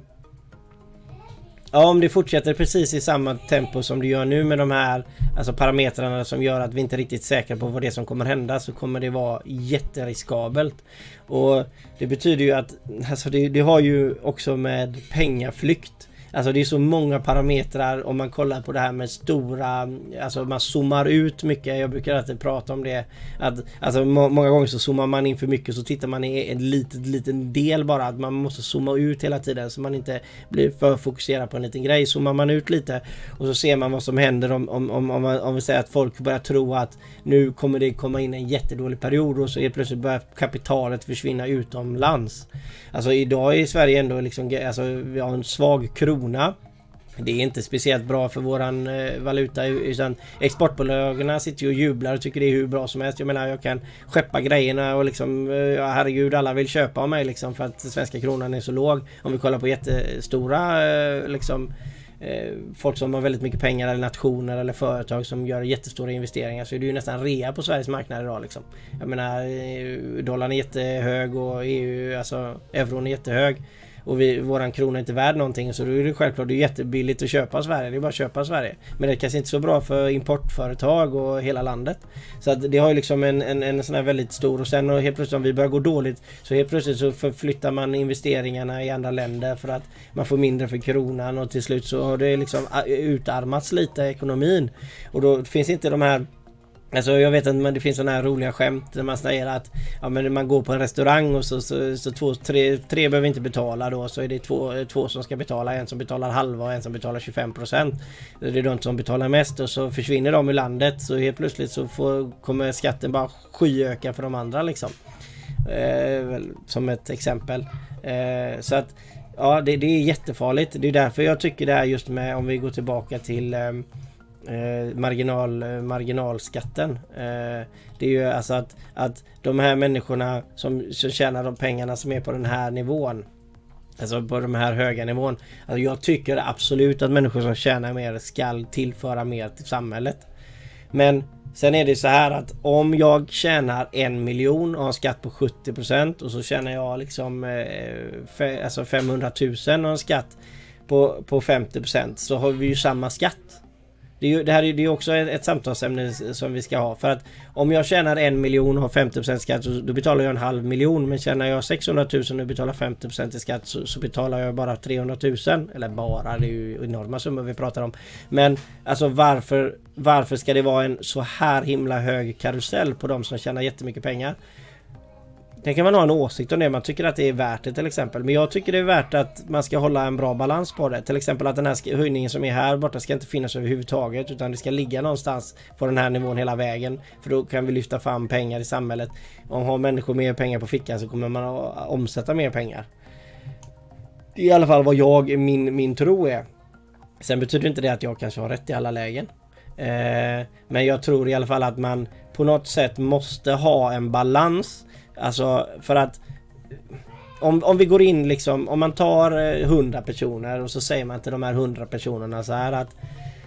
Ja, om det fortsätter precis i samma tempo som det gör nu med de här alltså parametrarna som gör att vi inte är riktigt säkra på vad det som kommer hända, så kommer det vara jätteriskabelt. Och det betyder ju att alltså det, det har ju också med pengaflykt alltså det är så många parametrar om man kollar på det här med stora, alltså man zoomar ut mycket. Jag brukar alltid prata om det, att alltså må, många gånger så zoomar man in för mycket, så tittar man i en liten, liten del bara, att man måste zooma ut hela tiden så man inte blir för fokuserad på en liten grej. Zoomar man ut lite och så ser man vad som händer om, om, om, om, om vi säger att folk börjar tro att nu kommer det komma in en jättedålig period och så är plötsligt börjar kapitalet försvinna utomlands. Alltså idag i Sverige ändå liksom, alltså vi har en svag krona. Det är inte speciellt bra för våran eh, valuta, utan exportbolagen sitter ju och jublar och tycker det är hur bra som helst. Jag menar, jag kan skeppa grejerna och liksom, ja, herregud, alla vill köpa av mig liksom för att svenska kronan är så låg. Om vi kollar på jättestora eh, liksom eh, folk som har väldigt mycket pengar, eller nationer eller företag som gör jättestora investeringar, så är det ju nästan rea på Sveriges marknad idag liksom. Jag menar, dollarn är jättehög och E U, alltså euron är jättehög. Och vi, våran krona är inte värd någonting, så då är det självklart det är jättebilligt att köpa Sverige. Det är bara att köpa Sverige. Men det är kanske inte så bra för importföretag och hela landet. Så att det har ju liksom en, en, en sån här väldigt stor, och sen och helt plötsligt om vi börjar gå dåligt, så helt plötsligt så förflyttar man investeringarna i andra länder för att man får mindre för kronan, och till slut så har det liksom utarmats lite ekonomin. Och då finns inte de här, alltså jag vet att men det finns sådana här roliga skämt där man säger att ja, men man går på en restaurang och så, så, så två, tre, tre behöver inte betala då, så är det två, två som ska betala, en som betalar halva och en som betalar tjugofem procent. Det är de som betalar mest, och så försvinner de i landet, så helt plötsligt så får, kommer skatten bara skyöka för de andra liksom. Eh, som ett exempel. Eh, så att ja, det, det är jättefarligt. Det är därför jag tycker det är just med, om vi går tillbaka till eh, Eh, marginal, eh, marginalskatten. Eh, det är ju alltså att, att de här människorna som, som tjänar de pengarna som är på den här nivån, alltså på de här höga nivån, alltså jag tycker absolut att människor som tjänar mer ska tillföra mer till samhället. Men sen är det så här att om jag tjänar en miljon och har skatt på sjuttio procent, och så tjänar jag liksom eh, fe, alltså femhundratusen och en skatt på, på femtio procent, så har vi ju samma skatt. Det, är ju, det här är ju också ett, ett samtalsämne som vi ska ha. För att om jag tjänar en miljon och har femtio procent skatt, så då betalar jag en halv miljon. Men tjänar jag sexhundratusen och betalar femtio procent i skatt, så, så betalar jag bara trehundratusen. Eller bara, det är ju enorma summor vi pratar om. Men alltså varför, varför ska det vara en så här himla hög karusell på de som tjänar jättemycket pengar? Det kan man ha en åsikt om det, man tycker att det är värt det till exempel. Men jag tycker det är värt att man ska hålla en bra balans på det. Till exempel att den här höjningen som är här borta ska inte finnas överhuvudtaget, utan det ska ligga någonstans på den här nivån hela vägen. För då kan vi lyfta fram pengar i samhället. Om har människor mer pengar på fickan, så kommer man att omsätta mer pengar. Det är i alla fall vad jag, min, min tro är. Sen betyder inte det att jag kanske har rätt i alla lägen. Eh, men jag tror i alla fall att man på något sätt måste ha en balans. Alltså för att om, om vi går in liksom, om man tar hundra personer och så säger man till de här hundra personerna så här att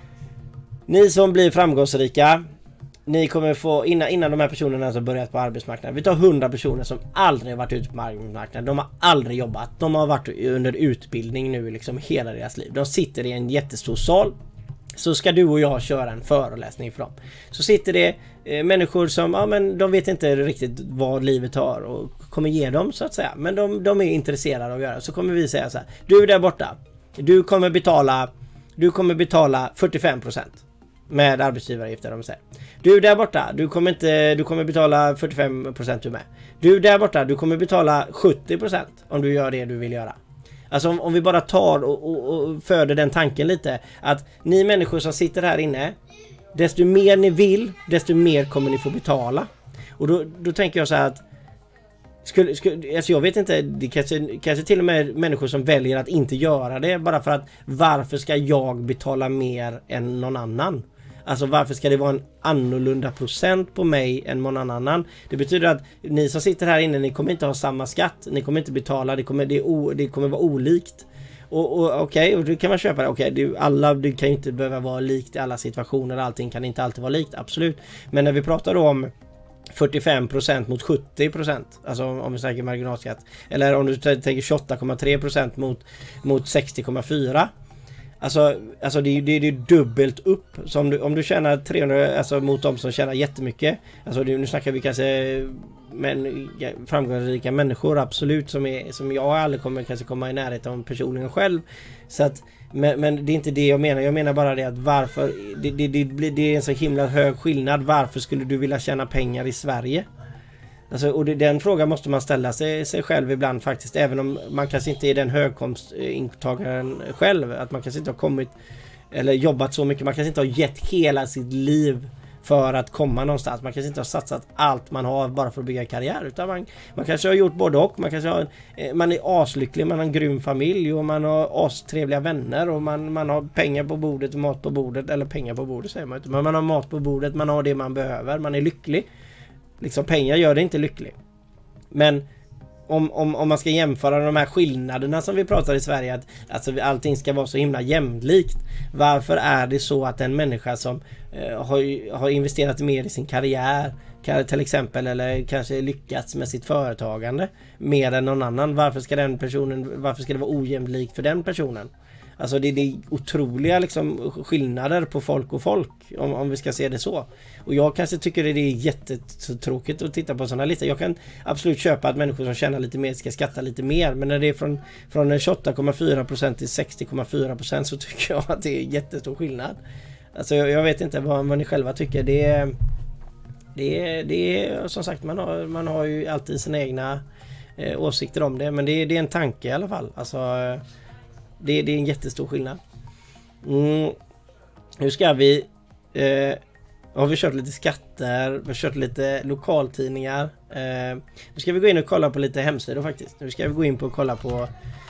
ni som blir framgångsrika, ni kommer få, innan, innan de här personerna som börjat på arbetsmarknaden, vi tar hundra personer som aldrig varit ute på arbetsmarknaden, de har aldrig jobbat, de har varit under utbildning nu liksom hela deras liv, de sitter i en jättestor sal. Så ska du och jag köra en föreläsning för dem. Så sitter det eh, människor som, ja men de vet inte riktigt vad livet har och kommer ge dem så att säga. Men de, de är intresserade av att göra. Så kommer vi säga så här: du där borta, du kommer betala, du kommer betala fyrtiofem procent med arbetsgivaravgifter, de säger. Du där borta, du kommer inte, du kommer betala fyrtiofem procent du med. Du där borta, du kommer betala sjuttio procent om du gör det du vill göra. Alltså om, om vi bara tar och, och, och föder den tanken lite, att ni människor som sitter här inne, desto mer ni vill, desto mer kommer ni få betala. Och då, då tänker jag så här att skulle, skulle, alltså jag vet inte, det kanske, kanske till och med människor som väljer att inte göra det bara för att varför ska jag betala mer än någon annan? Alltså varför ska det vara en annorlunda procent på mig än någon annan? Det betyder att ni som sitter här inne, ni kommer inte ha samma skatt. Ni kommer inte betala, det kommer, det är o, det kommer vara olikt. Och, och okej, okay, och då kan man köpa det. Okej, okay, alla, det kan ju inte behöva vara likt i alla situationer. Allting kan inte alltid vara likt, absolut. Men när vi pratar då om fyrtiofem procent mot sjuttio procent, alltså om vi säger marginalskatt, eller om du tänker tjugoåtta komma tre procent mot, mot sextio komma fyra, Alltså, alltså det, det, det är dubbelt upp. Så om du, om du tjänar trehundra, alltså mot de som tjänar jättemycket. Alltså det, nu snackar vi kanske men, framgångsrika människor, absolut, som, är, som jag aldrig kommer kanske komma i närheten av personligen själv. Så att, men, men det är inte det jag menar. Jag menar bara det att varför, det, det, det, det är en så himla hög skillnad. Varför skulle du vilja tjäna pengar i Sverige? Alltså, och det, den frågan måste man ställa sig, sig själv ibland faktiskt, även om man kanske inte är den högkomstintagaren själv, att man kanske inte har kommit eller jobbat så mycket, man kanske inte har gett hela sitt liv för att komma någonstans, man kanske inte har satsat allt man har bara för att bygga karriär, utan man, man kanske har gjort både och, man kanske har, man är aslycklig, man har en grym familj och man har astrevliga vänner och man, man har pengar på bordet och mat på bordet, eller pengar på bordet säger man inte, men man har mat på bordet, man har det man behöver, man är lycklig. Liksom pengar gör det inte lycklig. Men om, om, om man ska jämföra de här skillnaderna som vi pratar i Sverige, att alltså, allting ska vara så himla jämlikt. Varför är det så att en människa som eh, har, har investerat mer i sin karriär, kan, till exempel, eller kanske lyckats med sitt företagande mer än någon annan, varför ska den personen, varför ska det vara ojämlikt för den personen? Alltså det, det är otroliga liksom skillnader på folk och folk, om, om vi ska se det så. Och jag kanske tycker det är jättetråkigt att titta på sådana listor. Jag kan absolut köpa att människor som tjänar lite mer ska skatta lite mer. Men när det är från, från tjugoåtta komma fyra procent till sextio komma fyra procent så tycker jag att det är jättestor skillnad. Alltså jag, jag vet inte vad, vad ni själva tycker. Det är, det är, det är som sagt, man har, man har ju alltid sina egna eh, åsikter om det. Men det är, det är en tanke i alla fall. Alltså... Det, det är en jättestor skillnad. Mm. Nu ska vi... Eh, har vi kört lite skatter. Vi har kört lite lokaltidningar. Eh, nu ska vi gå in och kolla på lite hemsidor faktiskt. Nu ska vi gå in på och kolla på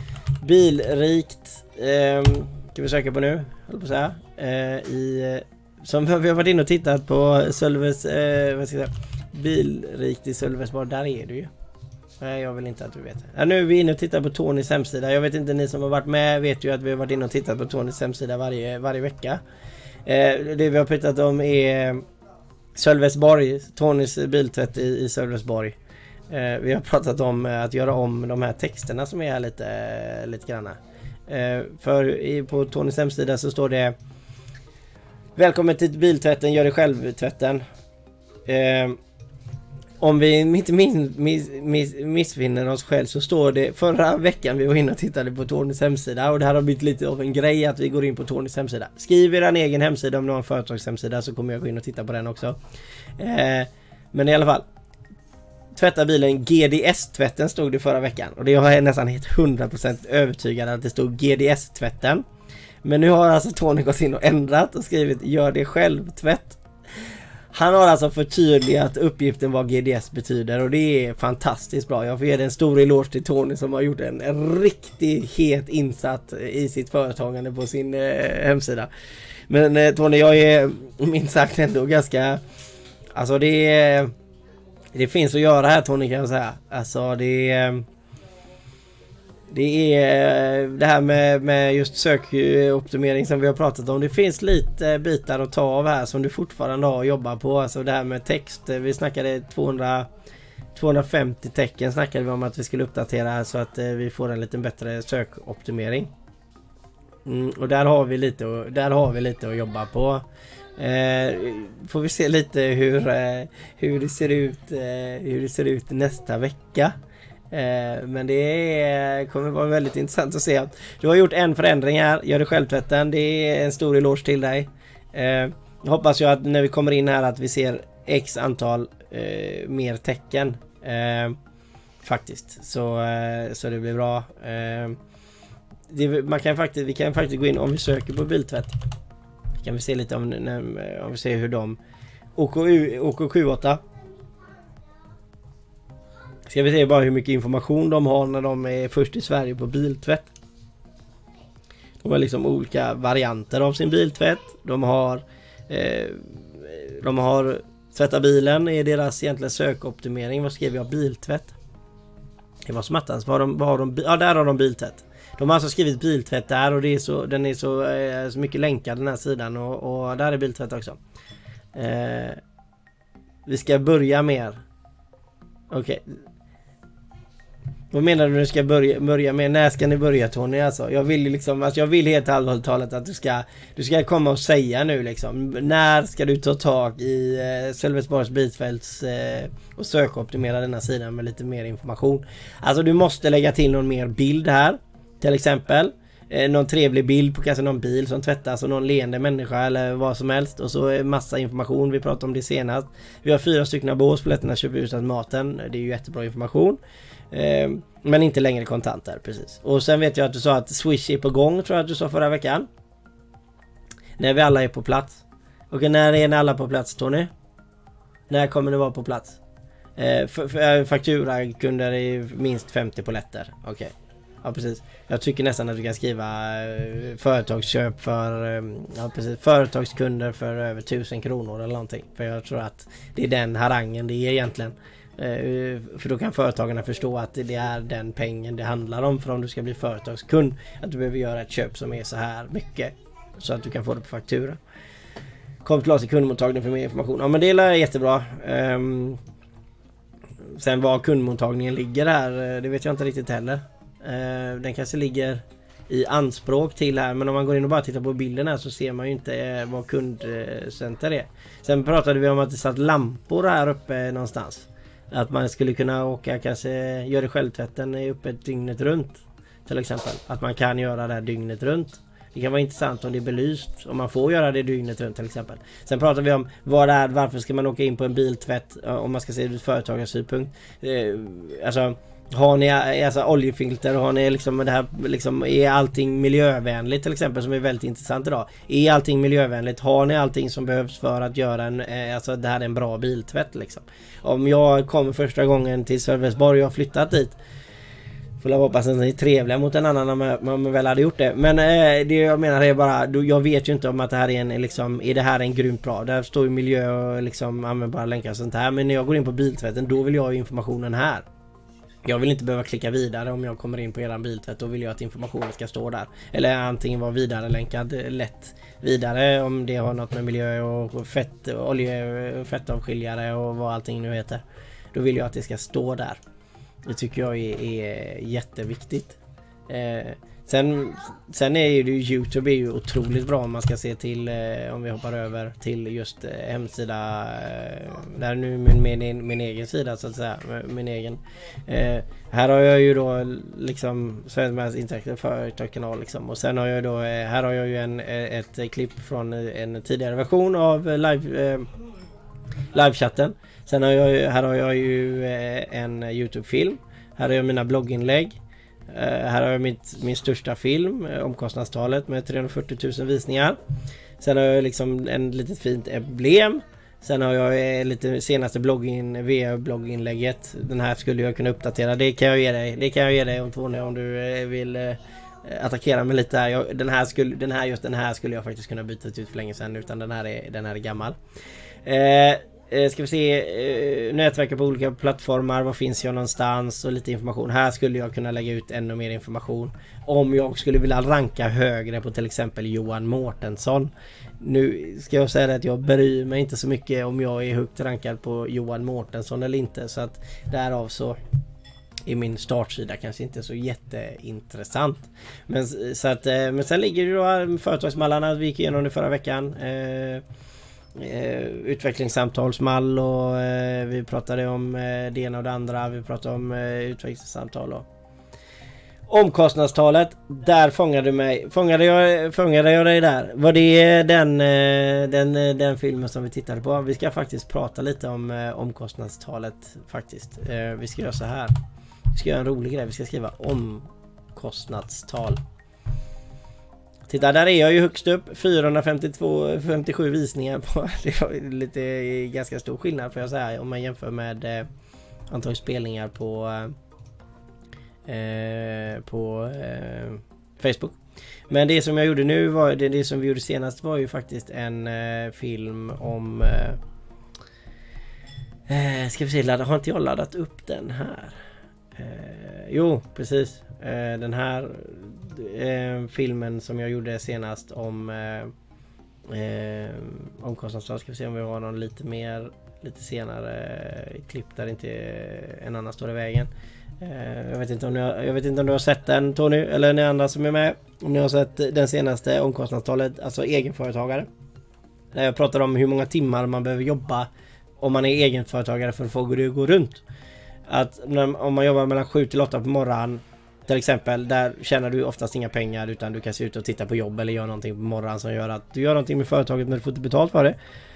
Bilrikt. Eh, kan vi söka på nu? Håller på att säga. Eh, i, som vi har varit inne och tittat på Sölves... Eh, vad ska jag säga? Bilrikt i Sölvesborg. Där är du ju. Nej, jag vill inte att du vet. Ja, nu är vi inne och tittar på Tonys hemsida. Jag vet inte, ni som har varit med vet ju att vi har varit inne och tittat på Tonys hemsida varje, varje vecka. Eh, det vi har pratat om är Sölvesborg, Tonys biltvätt i, i Sölvesborg. Eh, vi har pratat om att göra om de här texterna som är här lite, lite granna. Eh, för i, på Tonys hemsida så står det: välkommen till biltvätten, gör det själv tvätten. Eh, Om vi inte min, miss, miss, missfinner oss själv så står det förra veckan vi var inne och tittade på Tonys hemsida, och det här har blivit lite av en grej att vi går in på Tonys hemsida. Skriv er en egen hemsida om du har en företagshemsida så kommer jag gå in och titta på den också. Eh, men i alla fall, tvätta bilen, G D S-tvätten stod det förra veckan, och det har jag nästan helt hundra procent övertygad att det stod G D S-tvätten. Men nu har alltså Tony gått in och ändrat och skrivit gör det själv tvätt. Han har alltså förtydligat uppgiften vad G D S betyder, och det är fantastiskt bra. Jag får ge en stor eloge till Tony som har gjort en, en riktigt het insatt i sitt företagande på sin eh, hemsida. Men eh, Tony, jag är minst sagt ändå ganska... Alltså det är... Det finns att göra här, Tony, kan jag säga. Alltså det är... Det är det här med, med just sökoptimering som vi har pratat om. Det finns lite bitar att ta av här som du fortfarande har att jobba på. Alltså det här med text. Vi snackade tvåhundra, tvåhundrafemtio tecken snackade vi om att vi skulle uppdatera så att vi får en lite bättre sökoptimering. Mm, och där har vi lite och, där har vi lite att jobba på. Eh, får vi se lite hur, eh, hur det ser ut eh, hur det ser ut nästa vecka. Eh, men det är, kommer vara väldigt intressant att se. Du har gjort en förändring här, gör det självtvätten. Det är en stor eloge till dig. eh, Jag hoppas ju att när vi kommer in här att vi ser x antal eh, mer tecken eh, faktiskt, så, eh, så det blir bra. eh, det, man kan faktiskt, vi kan faktiskt gå in om vi söker på biltvätt. Kan vi se lite om, om vi ser hur de O K Q åtta. Ska vi se bara hur mycket information de har när de är först i Sverige på biltvätt. De har liksom olika varianter av sin biltvätt. De har eh, de har tvätta bilen i deras egentligen sökoptimering. Vad skriver jag? Biltvätt. Det var smattans. Vad har de, vad har de, ja, där har de biltvätt. De har alltså skrivit biltvätt där, och det är så, den är så, eh, så mycket länkad den här sidan, och, och där är biltvätt också. Eh, vi ska börja med okej. Okay. Vad menar du du ska börja, börja med? När ska ni börja, Tony? Alltså, jag vill ju liksom, alltså jag vill helt allvarligt talat att du ska, du ska komma och säga nu liksom. När ska du ta tag i eh, Sölvesborgs Biltvätts eh, och sökoptimera denna sidan med lite mer information? Alltså du måste lägga till någon mer bild här. Till exempel. Eh, någon trevlig bild på kanske någon bil som tvättas och någon leende människa eller vad som helst. Och så massa information, vi pratade om det senast. Vi har fyra stycken bås på lätterna köper ut maten. Det är ju jättebra information. Eh, men inte längre kontanter, precis. Och sen vet jag att du sa att Swish är på gång, tror jag att du sa förra veckan. När vi alla är på plats. Och när är ni alla på plats, Tony? När kommer ni vara på plats? Eh, för, för, faktura kunder är minst femtio poletter. Okej. Okay. Ja, precis. Jag tycker nästan att du kan skriva eh, företagsköp för eh, ja, precis, företagskunder för över tusen kronor eller någonting. För jag tror att det är den harangen det är egentligen. För då kan företagarna förstå att det är den pengen det handlar om. För om du ska bli företagskund, att du behöver göra ett köp som är så här mycket, så att du kan få det på faktura. Kom till oss i kundmottagningen för mer information. Ja, men det är jättebra. um, Sen var kundmottagningen ligger här, det vet jag inte riktigt heller. uh, Den kanske ligger i anspråk till här, men om man går in och bara tittar på bilden här så ser man ju inte vad kundcenter är. Sen pratade vi om att det satt lampor här uppe någonstans. Att man skulle kunna åka, kanske göra självtvätten uppe dygnet runt. Till exempel. Att man kan göra det här dygnet runt. Det kan vara intressant om det är belyst. Om man får göra det dygnet runt till exempel. Sen pratar vi om vad det är, varför ska man åka in på en biltvätt. Om man ska se det ur företagarsynpunkt. Alltså, har ni alltså, oljefilter, har ni liksom det här, liksom, är allting miljövänligt till exempel, som är väldigt intressant idag. Är allting miljövänligt? Har ni allting som behövs för att göra en, alltså det här är en bra biltvätt liksom. Om jag kommer första gången till Sölvesborg och har flyttat dit, får jag hoppas att ni är trevliga mot en annan om man väl hade gjort det. Men eh, det jag menar är bara, jag vet ju inte om att det här är en, liksom, är det här en grymt bra. Där står ju miljö och liksom, ja, men bara länkar och sånt här. Men när jag går in på biltvätten, då vill jag ha informationen här. Jag vill inte behöva klicka vidare om jag kommer in på eran biltvätt. Då vill jag att informationen ska stå där. Eller antingen vara vidare länkad lätt vidare, om det har något med miljö och fett, olje, fettavskiljare och vad allting nu heter. Då vill jag att det ska stå där. Det tycker jag är, är jätteviktigt. Eh, sen, sen är ju YouTube är ju otroligt bra om man ska se till, eh, om vi hoppar över till just eh, hemsida, eh, där nu min, min, min egen sida så att säga, min egen. Eh, här har jag ju då liksom Svensk Intäkter företagskanal liksom, och sen har jag då, eh, här har jag ju en, ett klipp från en tidigare version av live, eh, livechatten. Sen har jag, här har jag ju en YouTube-film. Här har jag mina blogginlägg. Här har jag mitt, min största film, omkostnadstalet, med trehundrafyrtio tusen visningar. Sen har jag liksom en litet fint emblem. Sen har jag lite senaste bloggin, V R-blogginlägget. Den här skulle jag kunna uppdatera. Det kan jag ge dig. Det kan jag ge dig om två om du vill attackera mig lite här. Jag, den här skulle, den här, just den här skulle jag faktiskt kunna byta ut för länge sedan, utan den här är, den här är gammal. Eh, Ska vi se, eh, nätverka på olika plattformar, vad finns jag någonstans och lite information. Här skulle jag kunna lägga ut ännu mer information. Om jag skulle vilja ranka högre på till exempel Johan Mårtensson. Nu ska jag säga att jag bryr mig inte så mycket om jag är högt rankad på Johan Mårtensson eller inte. Så att därav så är min startsida kanske inte så jätteintressant. Men, så att, men sen ligger det då företagsmallarna, vi gick igenom det förra veckan. Eh, Eh, utvecklingssamtalsmall och eh, vi pratade om eh, det ena och det andra. Vi pratade om eh, utvecklingssamtal och omkostnadstalet. Där fångade mig fångade jag, fångade jag dig där. Var det den, eh, den, den filmen som vi tittade på? Vi ska faktiskt prata lite om eh, omkostnadstalet faktiskt. Eh, vi ska göra så här. Vi ska göra en rolig grej. Vi ska skriva omkostnadstal. Titta, där är jag ju högst upp, fyrahundrafemtiotvå femtiosju visningar på. Det var lite ganska stor skillnad för jag säga, om man jämför med eh, antal spelningar på eh, på eh, Facebook. Men det som jag gjorde nu var det, det som vi gjorde senast var ju faktiskt en eh, film om eh, eh, ska vi se, ladda, har inte jag laddat upp den här? Eh, jo, precis. Eh, den här eh, filmen som jag gjorde senast om eh, Eh, omkostnadstal ska vi se om vi har någon lite mer lite senare klipp där inte en annan står i vägen. Eh, jag vet inte om ni har, jag vet inte om du har sett den, Tony, eller ni andra som är med, om ni har sett den senaste omkostnadstalet, alltså egenföretagare. Där jag pratar om hur många timmar man behöver jobba om man är egenföretagare för att få det att gå runt. Att när, om man jobbar mellan sju till åtta på morgonen till exempel, där tjänar du oftast inga pengar, utan du kan se ut och titta på jobb eller göra någonting på morgonen som gör att du gör någonting med företaget men du får inte betalt för det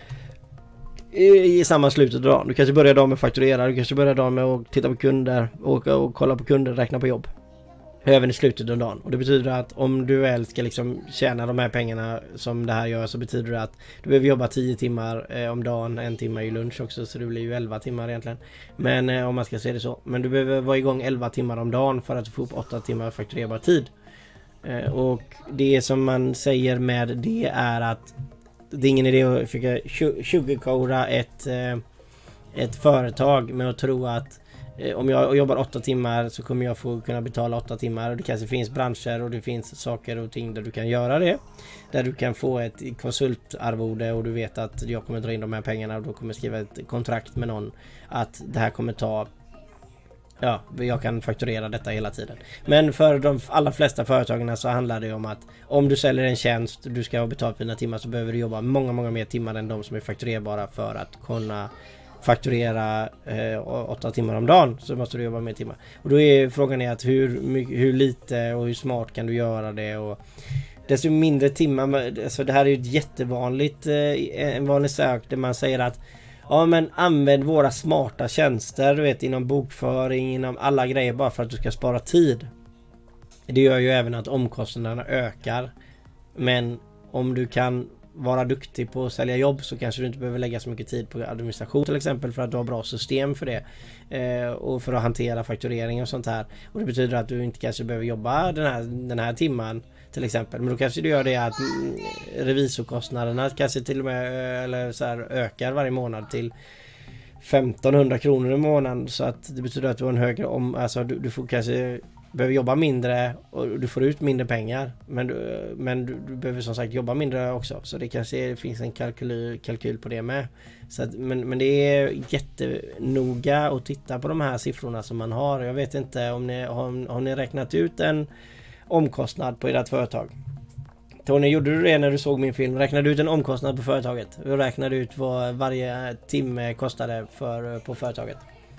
i, i samma slutet av dagen. Du kanske börjar dagen med att fakturera, du kanske börjar dagen med att titta på kunder, åka och kolla på kunder, räkna på jobb även i slutet av dagen. Och det betyder att om du väl ska liksom tjäna de här pengarna som det här gör, så betyder det att du behöver jobba tio timmar eh, om dagen, en timme i lunch också, så det blir ju elva timmar egentligen. Men eh, om man ska se det så. Men du behöver vara igång elva timmar om dagen för att få upp åtta timmar fakturerbar tid. Eh, och det som man säger med det är att det är ingen idé att försöka sugarcoata ett, eh, ett företag med att tro att om jag jobbar åtta timmar så kommer jag få kunna betala åtta timmar. Och det kanske finns branscher och det finns saker och ting där du kan göra det. Där du kan få ett konsultarvode och du vet att jag kommer dra in de här pengarna och då kommer jag skriva ett kontrakt med någon att det här kommer ta, ja, jag kan fakturera detta hela tiden. Men för de allra flesta företagen så handlar det om att om du säljer en tjänst, du ska ha betalt för dina timmar, så behöver du jobba många, många mer timmar än de som är fakturerbara för att kunna fakturera eh, åtta timmar om dagen, så måste du jobba mer timmar. Och då är frågan är att hur, hur lite och hur smart kan du göra det, och desto mindre timmar, alltså det här är ju ett jättevanligt eh, en vanlig sak där man säger att ja, men använd våra smarta tjänster, du vet, inom bokföring, inom alla grejer, bara för att du ska spara tid. Det gör ju även att omkostnaderna ökar. Men om du kan vara duktig på att sälja jobb, så kanske du inte behöver lägga så mycket tid på administration till exempel, för att du har bra system för det eh, och för att hantera fakturering och sånt här. Och det betyder att du inte kanske behöver jobba den här, den här timman till exempel, men då kanske du gör det att mm, revisorkostnaderna kanske till och med eller så här, ökar varje månad till femtonhundra kronor i månaden, så att det betyder att du har en högre om, alltså du, du får kanske behöver jobba mindre och du får ut mindre pengar, men du, men du, du behöver som sagt jobba mindre också, så det kanske finns en kalkyl, kalkyl på det med. Så att, men, men det är jättenoga att titta på de här siffrorna som man har. Jag vet inte om ni har, har ni räknat ut en omkostnad på ert företag. Tony, gjorde du det när du såg min film? Räknade du ut en omkostnad på företaget? Hur räknade du ut vad varje timme kostade för, på företaget?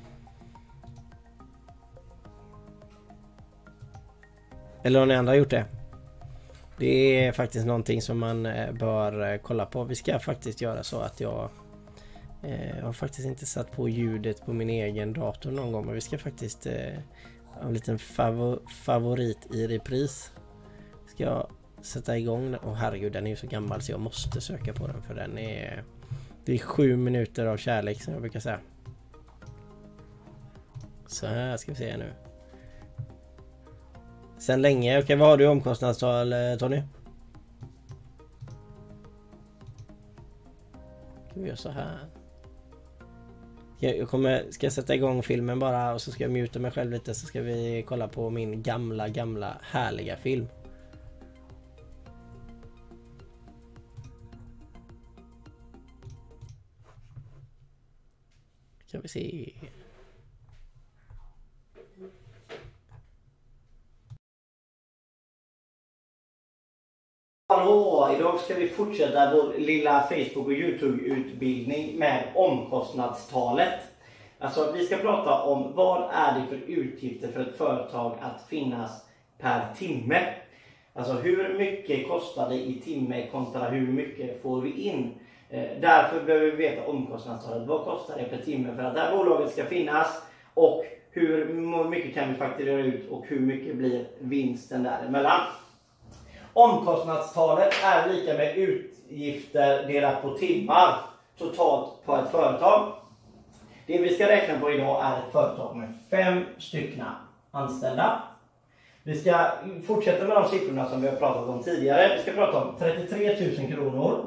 Eller har ni andra gjort det? Det är faktiskt någonting som man bör kolla på. Vi ska faktiskt göra så att jag eh, har faktiskt inte satt på ljudet på min egen dator någon gång, men vi ska faktiskt eh, ha en liten favor favorit i repris. Ska jag sätta igång den? Åh herregud, den är ju så gammal så jag måste söka på den, för den är det är sju minuter av kärlek som jag brukar säga. Så här ska vi se nu. Sen länge. Okej, vad har du i omkostnadstal, Tony? Vi gör så här. Jag kommer, ska sätta igång filmen bara, och så ska jag muta mig själv lite, så ska vi kolla på min gamla, gamla härliga film. Ska vi se. Hallå! Idag ska vi fortsätta vår lilla Facebook- och YouTube-utbildning med omkostnadstalet. Alltså vi ska prata om vad är det för utgifter för ett företag att finnas per timme. Alltså hur mycket kostar det i timme kontra hur mycket får vi in. Eh, därför behöver vi veta omkostnadstalet. Vad kostar det per timme för att det här bolaget ska finnas, och hur mycket kan vi fakturera ut och hur mycket blir vinsten däremellan. Omkostnadstalet är lika med utgifter delat på timmar totalt på ett företag. Det vi ska räkna på idag är ett företag med fem stycken anställda. Vi ska fortsätta med de siffrorna som vi har pratat om tidigare. Vi ska prata om trettiotre tusen kronor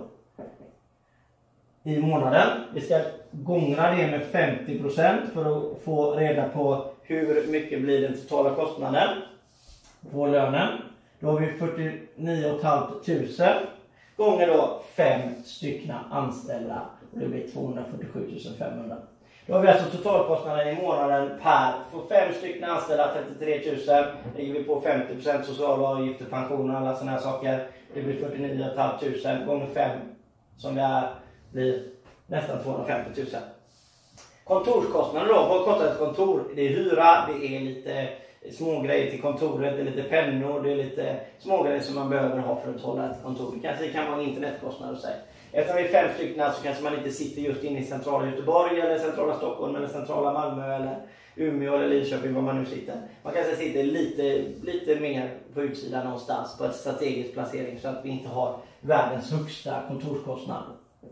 i månaden. Vi ska gångra det med femtio procent för att få reda på hur mycket blir den totala kostnaden på lönen. Då har vi fyrtionio tusen femhundra. gånger då fem stycken anställda. Det blir tvåhundrafyrtiosju tusen femhundra. Då har vi alltså totalkostnaden i månaden per, för fem stycken anställda trettiotre tusen. Lägger vi på femtio procent sociala avgifter, pensioner och alla sådana här saker. Det blir fyrtionio tusen femhundra gånger fem som det är blir nästan tvåhundrafemtio tusen. Kontorskostnader då, vad kostar ett kontor? Det är hyra, det är lite små grejer till kontoret, det är lite pennor, det är lite små grejer som man behöver ha för att hålla ett kontor. Det kanske kan vara en internetkostnad hos sig. Eftersom vi är fem stycken så kanske man inte sitter just inne i centrala Göteborg eller centrala Stockholm eller centrala Malmö eller Umeå eller Lidköping, var man nu sitter. Man kanske sitter lite, lite mer på utsidan någonstans på ett strategisk placering så att vi inte har världens högsta kontorskostnad.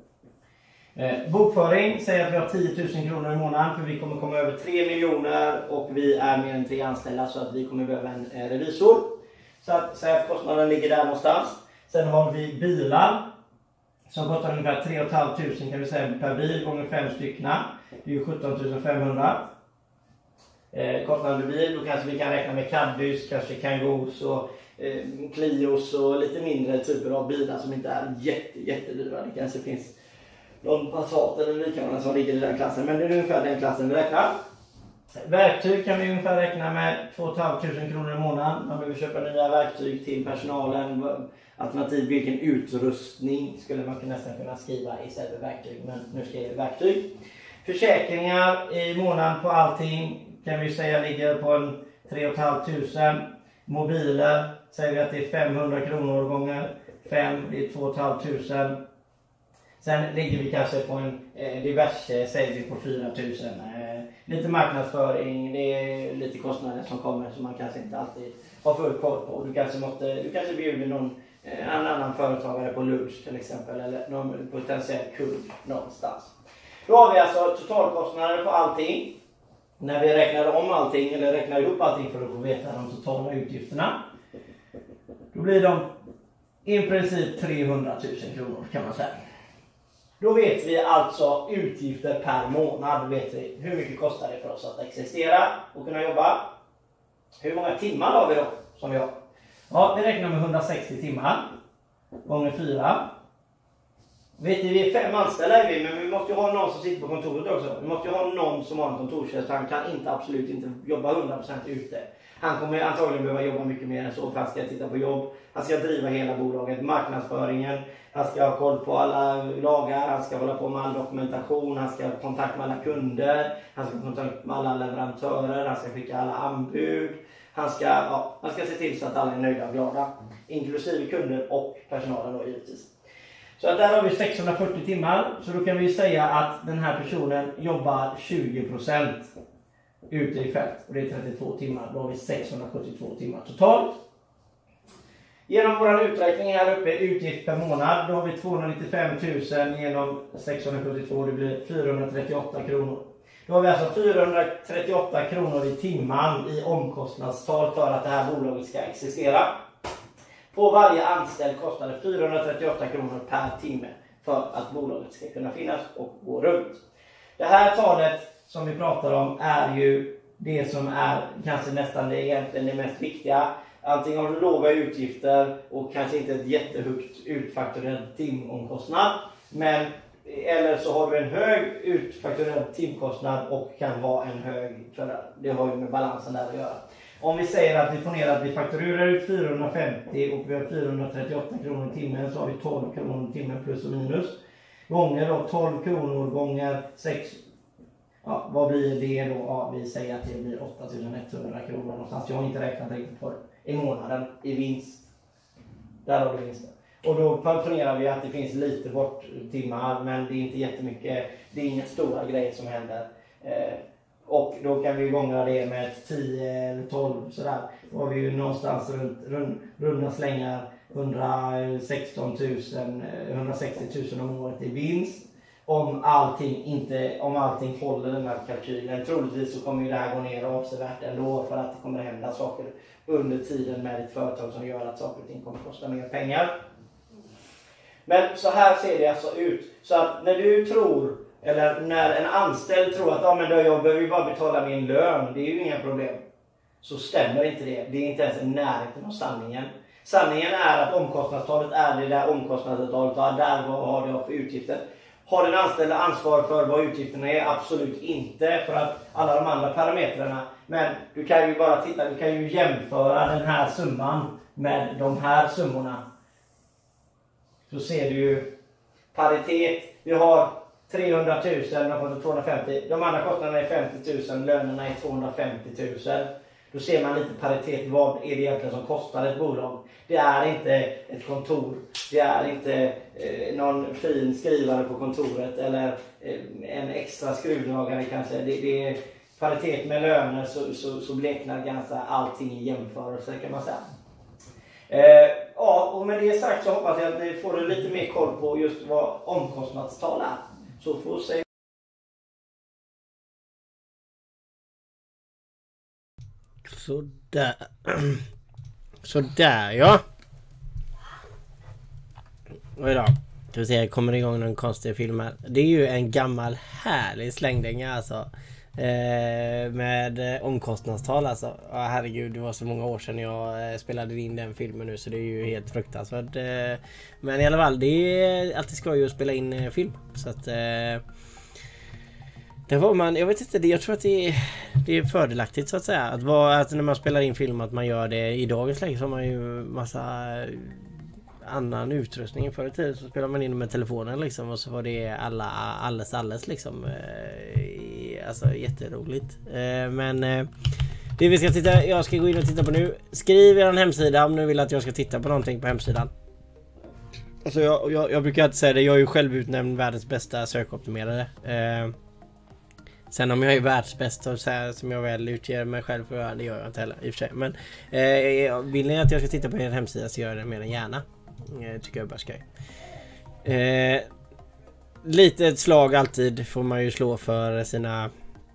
Eh, bokföring säger att vi har tio tusen kronor i månaden för vi kommer komma över tre miljoner och vi är mer än tre anställda så att vi kommer behöva en eh, revisor. Så att säga att kostnaden ligger där någonstans. Sen har vi bilar som kostar ungefär tre tusen femhundra kan vi säga per bil gånger fem stycken. Det är ju sjutton tusen femhundra. Eh, kostnaden för bil, då kanske vi kan räkna med Caddys, kanske Kangos och eh, Clios och lite mindre typer av bilar som inte är jätte, jättedyra. Det kanske finns någon Passat eller liknande som ligger i den klassen, men det är ungefär den klassen vi räknar. Verktyg kan vi ungefär räkna med två tusen femhundra kronor i månaden. Man behöver köpa nya verktyg till personalen. Alternativt vilken utrustning skulle man nästan kunna skriva istället för verktyg, men nu skriver vi verktyg. Försäkringar i månaden på allting kan vi säga ligger på en tre tusen femhundra. Mobiler säger vi att det är femhundra kronor gånger fem, det är två tusen femhundra. Sen ligger vi kanske på en eh, diverse, säger vi på fyra tusen. Eh, lite marknadsföring, det är lite kostnader som kommer som man kanske inte alltid har full koll på. Du kanske, måste, du kanske bjuder någon eh, en annan företagare på lunch till exempel eller någon potentiell kund någonstans. Då har vi alltså totalkostnader på allting. När vi räknar om allting eller räknar ihop allting för att få veta de totala utgifterna. Då blir de i princip trehundratusen kronor kan man säga. Då vet vi alltså utgifter per månad. Då vet vi hur mycket kostar det för oss att existera och kunna jobba. Hur många timmar har vi då som vi har? Ja, vi räknar med hundrasextio timmar gånger fyra. Vet ni, vi är fem anställda är vi, men vi måste ju ha någon som sitter på kontoret också. Vi måste ju ha någon som har en kontorstjänst. Han kan inte absolut inte jobba hundra procent ute. Han kommer antagligen behöva jobba mycket mer än så för han ska titta på jobb. Han ska driva hela bolaget, marknadsföringen. Han ska ha koll på alla lagar, han ska hålla på med all dokumentation, han ska ha kontakt med alla kunder. Han ska ha kontakt med alla leverantörer, han ska skicka alla anbud. Han ska, ja, han ska se till så att alla är nöjda och glada. Inklusive kunder och personalen då givetvis. Så att där har vi sexhundrafyrtio timmar. Så då kan vi säga att den här personen jobbar tjugo procent ute i fält. Och det är trettiotvå timmar. Då har vi sexhundrasjuttiotvå timmar totalt. Genom vår uträkning här uppe, utgift per månad. Då har vi tvåhundranittiofem tusen genom sexhundrasjuttiotvå. Det blir fyrahundratrettioåtta kronor. Då har vi alltså fyrahundratrettioåtta kronor i timman i omkostnadstal för att det här bolaget ska existera. På varje anställd kostar det fyrahundratrettioåtta kronor per timme för att bolaget ska kunna finnas och gå runt. Det här talet som vi pratar om är ju det som är kanske nästan det egentligen det mest viktiga. Antingen har du låga utgifter och kanske inte ett jättehögt utfakturerad timomkostnad. Men, eller så har du en hög utfakturerad timkostnad och kan ha en hög, för det har ju med balansen där att göra. Om vi säger att vi får ner att vi fakturerar ut fyrahundrafemtio och vi har fyrahundratrettioåtta kronor i timmen, så har vi tolv kronor i timmen plus och minus. Gånger då tolv kronor gånger sex. Ja, vad blir det då? Ja, vi säger att det blir åtta tusen etthundra kronor någonstans. Jag har inte räknat riktigt på det. I månaden i vinst. Där har du vinsten. Och då pensionerar vi att det finns lite bort timmar, men det är inte jättemycket. Det är inga stora grejer som händer. Eh, Och då kan vi gånga det med tio eller tolv sådär. Då har vi ju någonstans runt rund, runda slängar hundrasexton tusen, hundrasextio tusen om året i vinst. Om allting, inte, om allting håller den här kalkylen. Troligtvis så kommer ju det här gå ner avsevärt ändå för att det kommer hända saker under tiden med ett företag som gör att saker och ting kommer kosta mer pengar. Men så här ser det alltså ut. Så att när du tror, eller när en anställd tror att ja, men då jag behöver ju bara betala min lön, det är ju inga problem. Så stämmer inte det. Det är inte ens en närheten av sanningen. Sanningen är att omkostnadstalet är det där omkostnadstalet är, där vad har du för utgifter. Har den anställda ansvar för vad utgifterna är? Absolut inte, för att alla de andra parametrarna. Men du kan ju bara titta, du kan ju jämföra den här summan med de här summorna. Så ser du ju paritet. Vi har trehundratusen, och fått tvåhundrafemtio. De andra kostnaderna är femtio tusen, lönerna är tvåhundrafemtio tusen. Då ser man lite paritet, vad är det egentligen som kostar ett bolag. Det är inte ett kontor, det är inte eh, någon fin skrivare på kontoret eller eh, en extra skruvdragare kanske. Det, det är paritet med löner, så, så, så bleknar ganska allting i jämförelse kan man säga. Eh, ja, och med det sagt så hoppas jag att ni får lite mer koll på just vad omkostnadstal är. Så får se. Sådär. Sådär ja. Och idag ska vi se, jag kommer igång någon konstig film här. Det är ju en gammal härlig slängdänga alltså. Eh, med omkostnadstal alltså. Ja, herregud, det var så många år sedan jag eh, spelade in den filmen nu, så det är ju helt fruktansvärt. Eh, men i alla fall, det är alltid skoj att spela in eh, film. Så att eh, det var man, jag vet inte, det, jag tror att det är, det är fördelaktigt så att säga. Att, vara, att när man spelar in film att man gör det i dagens läge, så har man ju massa annan utrustning. Förr i tiden så spelar man in med telefonen liksom, och så var det alla, alles, alles liksom. Eh, alltså jätteroligt. Eh, men eh, det vi ska titta, jag ska gå in och titta på nu. Skriv er en hemsida om ni vill att jag ska titta på någonting på hemsidan. Alltså jag, jag, jag brukar alltid säga det, jag är ju själv utnämnd världens bästa sökoptimerare. Eh, Sen om jag är världsbäst och så här, som jag väl utger mig själv för, det gör jag inte heller i och för sig. Men eh, vill ni att jag ska titta på er hemsida så gör jag det mer än gärna. Eh, tycker jag bara ska. Eh, lite ett slag alltid får man ju slå för sina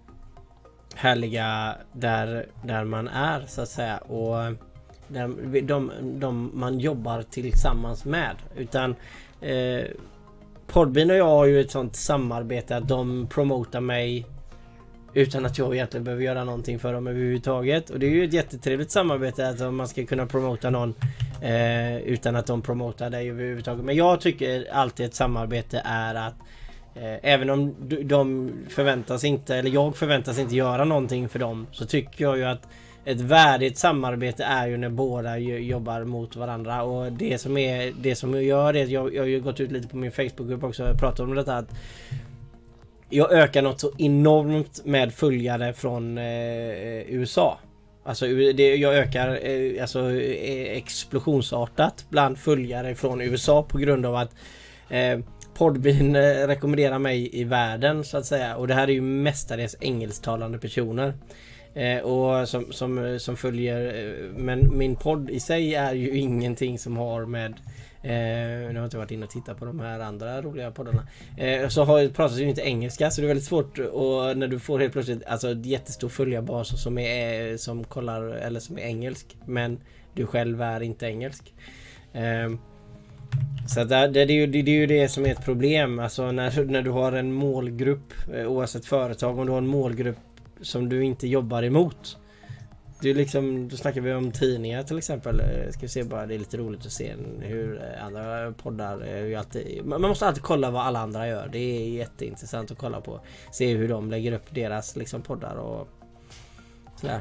härliga där, där man är så att säga. Och där, de, de man jobbar tillsammans med. Utan eh, Podbean och jag har ju ett sånt samarbete att de promotar mig utan att jag egentligen behöver göra någonting för dem överhuvudtaget. Och det är ju ett jättetrevligt samarbete att man ska kunna promota någon eh, utan att de promotar dig överhuvudtaget. Men jag tycker alltid ett samarbete är att eh, även om de förväntas inte, eller jag förväntas inte göra någonting för dem, så tycker jag ju att ett värdigt samarbete är ju när båda jobbar mot varandra. Och det som är det som gör det, jag, jag har ju gått ut lite på min Facebookgrupp också och pratat om detta, att jag ökar något så enormt med följare från eh, U S A. Alltså det, jag ökar eh, alltså, eh, explosionsartat bland följare från U S A på grund av att eh, Podbean eh, rekommenderar mig i världen så att säga. Och det här är ju mestadels engelsktalande personer. Eh, och som, som, som följer, eh, men min podd i sig är ju ingenting som har med eh, nu har jag inte varit inne och tittat på de här andra roliga poddarna, eh, så har, pratar ju inte engelska, så det är väldigt svårt. Och när du får helt plötsligt alltså ett jättestor följarbas som är som kollar eller som är engelsk, men du själv är inte engelsk, eh, så det, det, det, är ju, det, det är ju det som är ett problem. Alltså när, när du har en målgrupp, eh, oavsett företag, om du har en målgrupp som du inte jobbar emot. Det är liksom, då snackar vi om tidningar till exempel. Ska vi se bara, det är lite roligt att se hur andra poddar är ju alltid, man måste alltid kolla vad alla andra gör. Det är jätteintressant att kolla på. Se hur de lägger upp deras liksom poddar och sådär.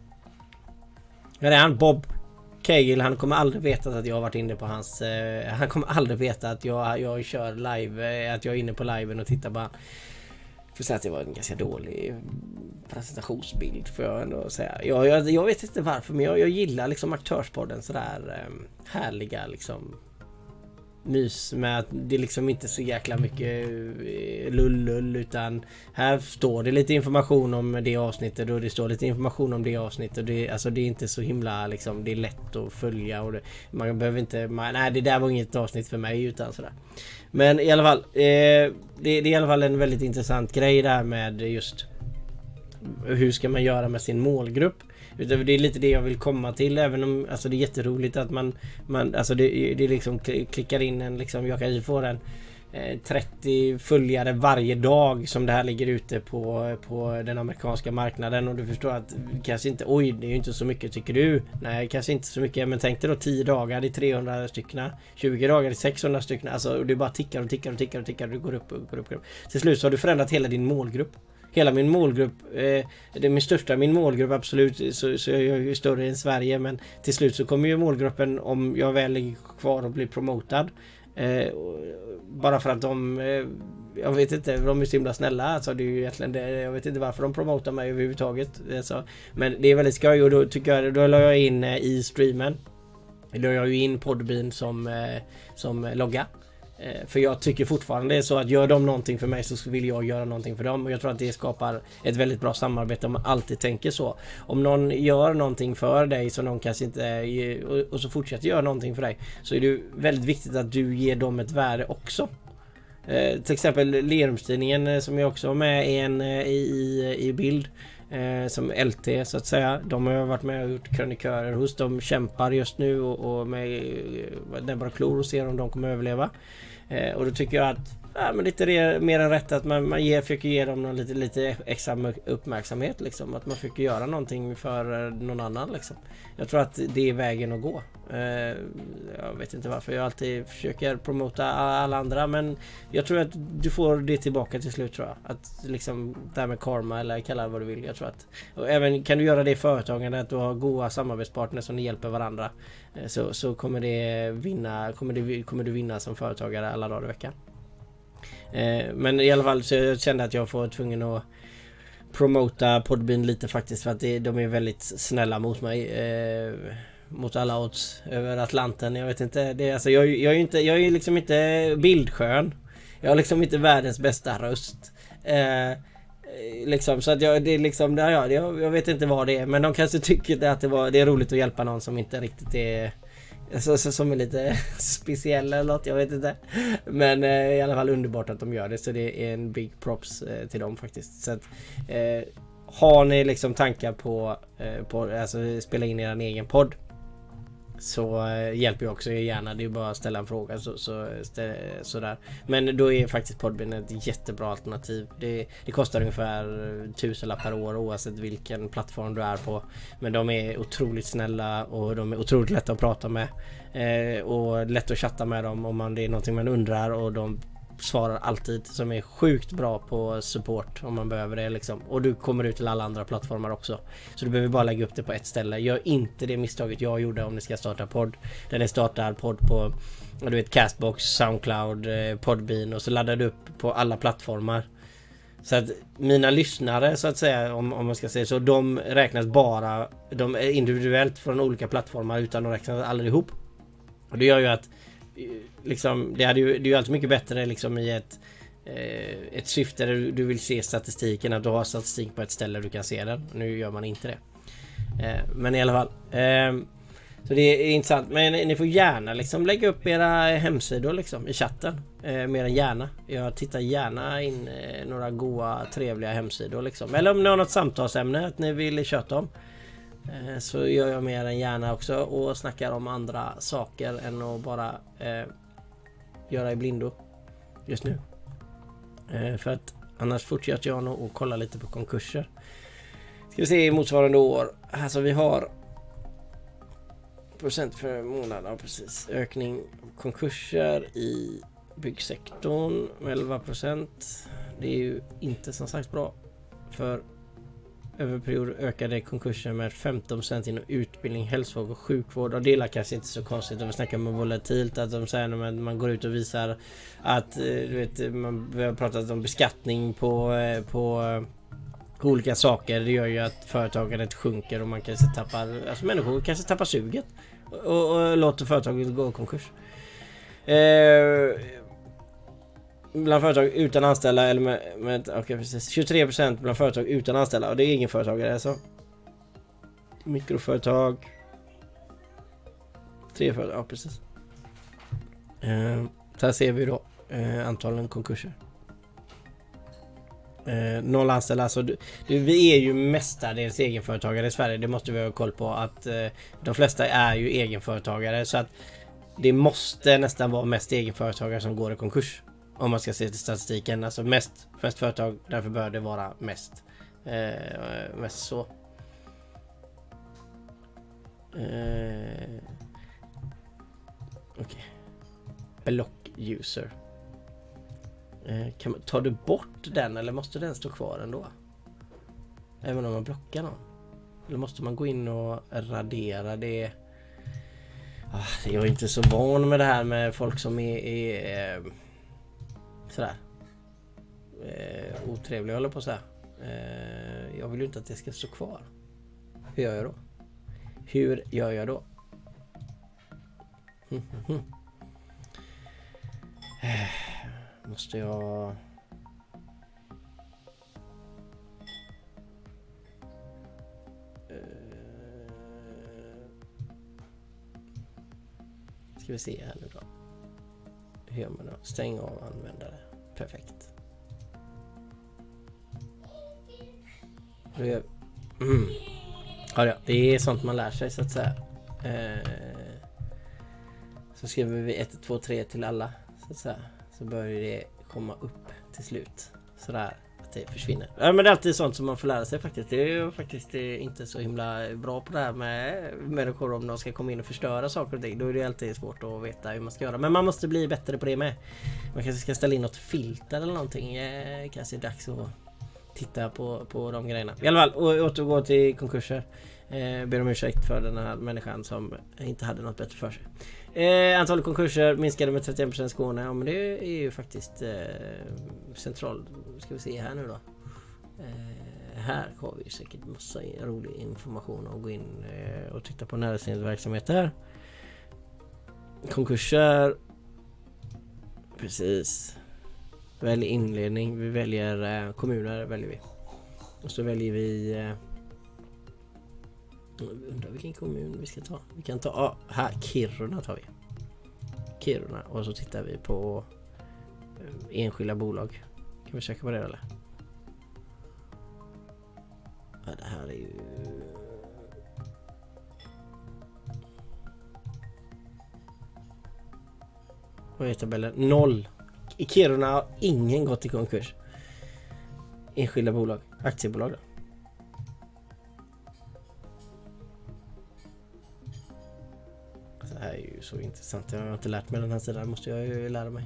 Ja, det är han Bob Cagle, han kommer aldrig veta att jag har varit inne på hans eh, han kommer aldrig veta att jag, jag kör live, eh, att jag är inne på liven och tittar på han. För att säga att det var en ganska dålig presentationsbild, får jag ändå säga. Jag, jag, jag vet inte varför, men jag, jag gillar liksom Aktörspodden sådär um, härliga liksom mys med att det liksom inte så jäkla mycket uh, lull-lull, utan här står det lite information om det avsnittet och det står lite information om det avsnittet och det, alltså det är inte så himla liksom, det är lätt att följa och det, man behöver inte, man, nej det där var inget avsnitt för mig utan sådär. Men i alla fall, eh, det, det är i alla fall en väldigt intressant grej där med just hur ska man göra med sin målgrupp. Utöver det är lite det jag vill komma till, även om alltså det är jätteroligt att man, man alltså det, det liksom klickar in en liksom, jag kanske får en trettio följare varje dag som det här ligger ute på, på den amerikanska marknaden, och du förstår att kanske inte, oj det är ju inte så mycket tycker du, nej kanske inte så mycket, men tänk dig då tio dagar, det är trehundra stycken, tjugo dagar, det är sexhundra stycken, alltså och du bara tickar och tickar och tickar och tickar, du går upp och går upp, går upp. Till slut så har du förändrat hela din målgrupp. Hela min målgrupp, eh, det är min största, min målgrupp absolut, så, så jag är ju större än Sverige, men till slut så kommer ju målgruppen, om jag väl ligger kvar och blir promotad, eh, bara för att de, eh, jag vet inte, de är så himla snälla, alltså det är ju egentligen det, jag vet inte varför de promotar mig överhuvudtaget, alltså, men det är väldigt skoj, och då tycker jag, då la jag in eh, i streamen, då la jag ju in Podbean som, eh, som logga. För jag tycker fortfarande det är så att gör de någonting för mig så vill jag göra någonting för dem, och jag tror att det skapar ett väldigt bra samarbete om man alltid tänker så. Om någon gör någonting för dig så någon kanske inte, och så fortsätter göra någonting för dig, så är det väldigt viktigt att du ger dem ett värde också. Eh, till exempel Lerumstidningen som jag också har med i, en, i, i bild eh, som L T så att säga. De har varit med och gjort krönikörer hos, de kämpar just nu och, och med näbbar och klor och ser om de kommer överleva. Eh, och då tycker jag att ja, men lite re, mer än rätt att man, man ger, försöker ge dem någon lite, lite extra uppmärksamhet liksom, att man försöker göra någonting för någon annan liksom. Jag tror att det är vägen att gå. Eh, jag vet inte varför jag alltid försöker promota alla andra, men jag tror att du får det tillbaka till slut, tror jag. Att liksom det här med karma, eller kalla det vad du vill, jag tror att, och även kan du göra det i företagen, att du har goda samarbetspartners som ni hjälper varandra, eh, så, så kommer det vinna, kommer, det, kommer du vinna som företagare alla dagar i veckan. Eh, men i alla fall så jag kände att jag får tvungen att promota Podbean lite faktiskt, för att det, de är väldigt snälla mot mig, eh, mot alla odds över Atlanten. Jag vet inte, det är, alltså, jag, jag är ju inte, jag är liksom inte bildskön, jag har liksom inte världens bästa röst, eh, liksom, så att jag, det är liksom, ja, jag, jag vet inte vad det är, men de kanske tycker att det, var, det är roligt att hjälpa någon som inte riktigt är Så, så, som är lite speciell eller något, jag vet inte. Men eh, i alla fall underbart att de gör det, så det är en big props eh, till dem faktiskt. Så att, eh, har ni liksom tankar på, eh, på alltså spela in er egen podd, så eh, hjälper jag också gärna. Det är bara att ställa en fråga så, så, stä, sådär. Men då är faktiskt Podbean ett jättebra alternativ. Det, det kostar ungefär tusen per år oavsett vilken plattform du är på. Men de är otroligt snälla och de är otroligt lätta att prata med. Eh, och lätt att chatta med dem om man, det är någonting man undrar, och de svarar alltid, som är sjukt bra på support om man behöver det liksom. Och du kommer ut till alla andra plattformar också, så du behöver bara lägga upp det på ett ställe. Gör inte det misstaget jag gjorde om ni ska starta podd, där ni startar podd på, du vet, Castbox, Soundcloud, Podbean, och så laddar du upp på alla plattformar. Så att mina lyssnare, så att säga, om, om man ska säga så, de räknas bara, de är individuellt från olika plattformar, utan de räknas aldrig ihop. Och det gör ju att liksom, det, hade ju, det är ju alltid mycket bättre liksom i ett, eh, ett syfte där du, du vill se statistiken, att du har statistik på ett ställe du kan se den. Nu gör man inte det. Eh, men i alla fall. Eh, så det är intressant. Men ni får gärna liksom lägga upp era hemsidor liksom i chatten. Eh, mer än gärna. Jag tittar gärna in eh, några goda, trevliga hemsidor liksom. Eller om ni har något samtalsämne att ni vill köta om, så gör jag mer än gärna också, och snackar om andra saker än att bara eh, göra i blindo just nu. Eh, för att annars fortsätter jag nog att kolla lite på konkurser. Ska vi se i motsvarande år. Alltså vi har procent för månad, ja, precis. Ökning konkurser i byggsektorn med elva procent. Det är ju inte som sagt bra, för över period ökade konkurser med femton procent inom utbildning, hälsovård och sjukvård. Och det är kanske inte så konstigt om vi snackar med volatilt, att de säger när man går ut och visar att, du vet, man, vi har pratat om beskattning på, på olika saker. Det gör ju att företagandet sjunker och man kanske tappar, alltså människor kanske tappar suget och, och låter företaget gå i konkurs. Eh, bland företag utan anställda, eller med, med okay, precis, tjugotre procent bland företag utan anställda, och det är ingen företagare alltså. Mikroföretag, tre företag, ja precis. Eh, så här ser vi då eh, antalet konkurser. Eh, noll anställda, alltså du, du, vi är ju mestadels egenföretagare i Sverige, det måste vi ha koll på, att eh, de flesta är ju egenföretagare, så att det måste nästan vara mest egenföretagare som går i konkurs. Om man ska se till statistiken. Alltså mest, mest företag, därför bör det vara mest. Eh, mest så. Eh, Okej. Okay. Block user. Eh, kan man, tar du bort den eller måste den stå kvar ändå? Även om man blockar någon. Eller måste man gå in och radera det? Ah, jag är inte så van med det här med folk som är, är eh, sådär eh, otrevliga, håller på så här. Eh, jag vill ju inte att det ska stå kvar. Hur gör jag då? Hur gör jag då? Mm, mm, mm. Eh, måste jag... Ska vi se här nu då. Hur gör man då? Stäng av användare. Perfekt. Mm. Ja, ja, det är sånt man lär sig så att säga. Eh, så skriver vi ett, två, tre till alla så att säga. Så börjar det komma upp till slut. Sådär. Det försvinner. Ja, men det är alltid sånt som man får lära sig faktiskt. Det är ju faktiskt inte så himla bra på det här med människor om de ska komma in och förstöra saker och ting. Då är det alltid svårt att veta hur man ska göra. Men man måste bli bättre på det med. Man kanske ska ställa in något filter eller någonting. Eh, kanske är dags att titta på, på de grejerna. I alla fall, och återgå till konkurser. Eh, ber om ursäkt för den här människan som inte hade något bättre för sig. Eh, antalet konkurser minskade med trettioen procent i Skåne. Ja, men det är ju faktiskt eh, central. Ska vi se här nu då. Eh, här har vi säkert massa rolig information att gå in eh, och titta på näringslivsverksamheter. Konkurser. Precis. Välj inledning. Vi väljer eh, kommuner väljer vi. Och så väljer vi eh, undrar vilken kommun vi ska ta. Vi kan ta, ah, här, Kiruna tar vi. Kiruna. Och så tittar vi på eh, enskilda bolag. Kan vi söka på det eller? Ja, det här är ju... Vad är tabellen? Noll. I Kiruna har ingen gått i konkurs. Enskilda bolag. Aktiebolag då. Det här är ju så intressant. Jag har inte lärt mig den här sidan. Måste jag ju lära mig.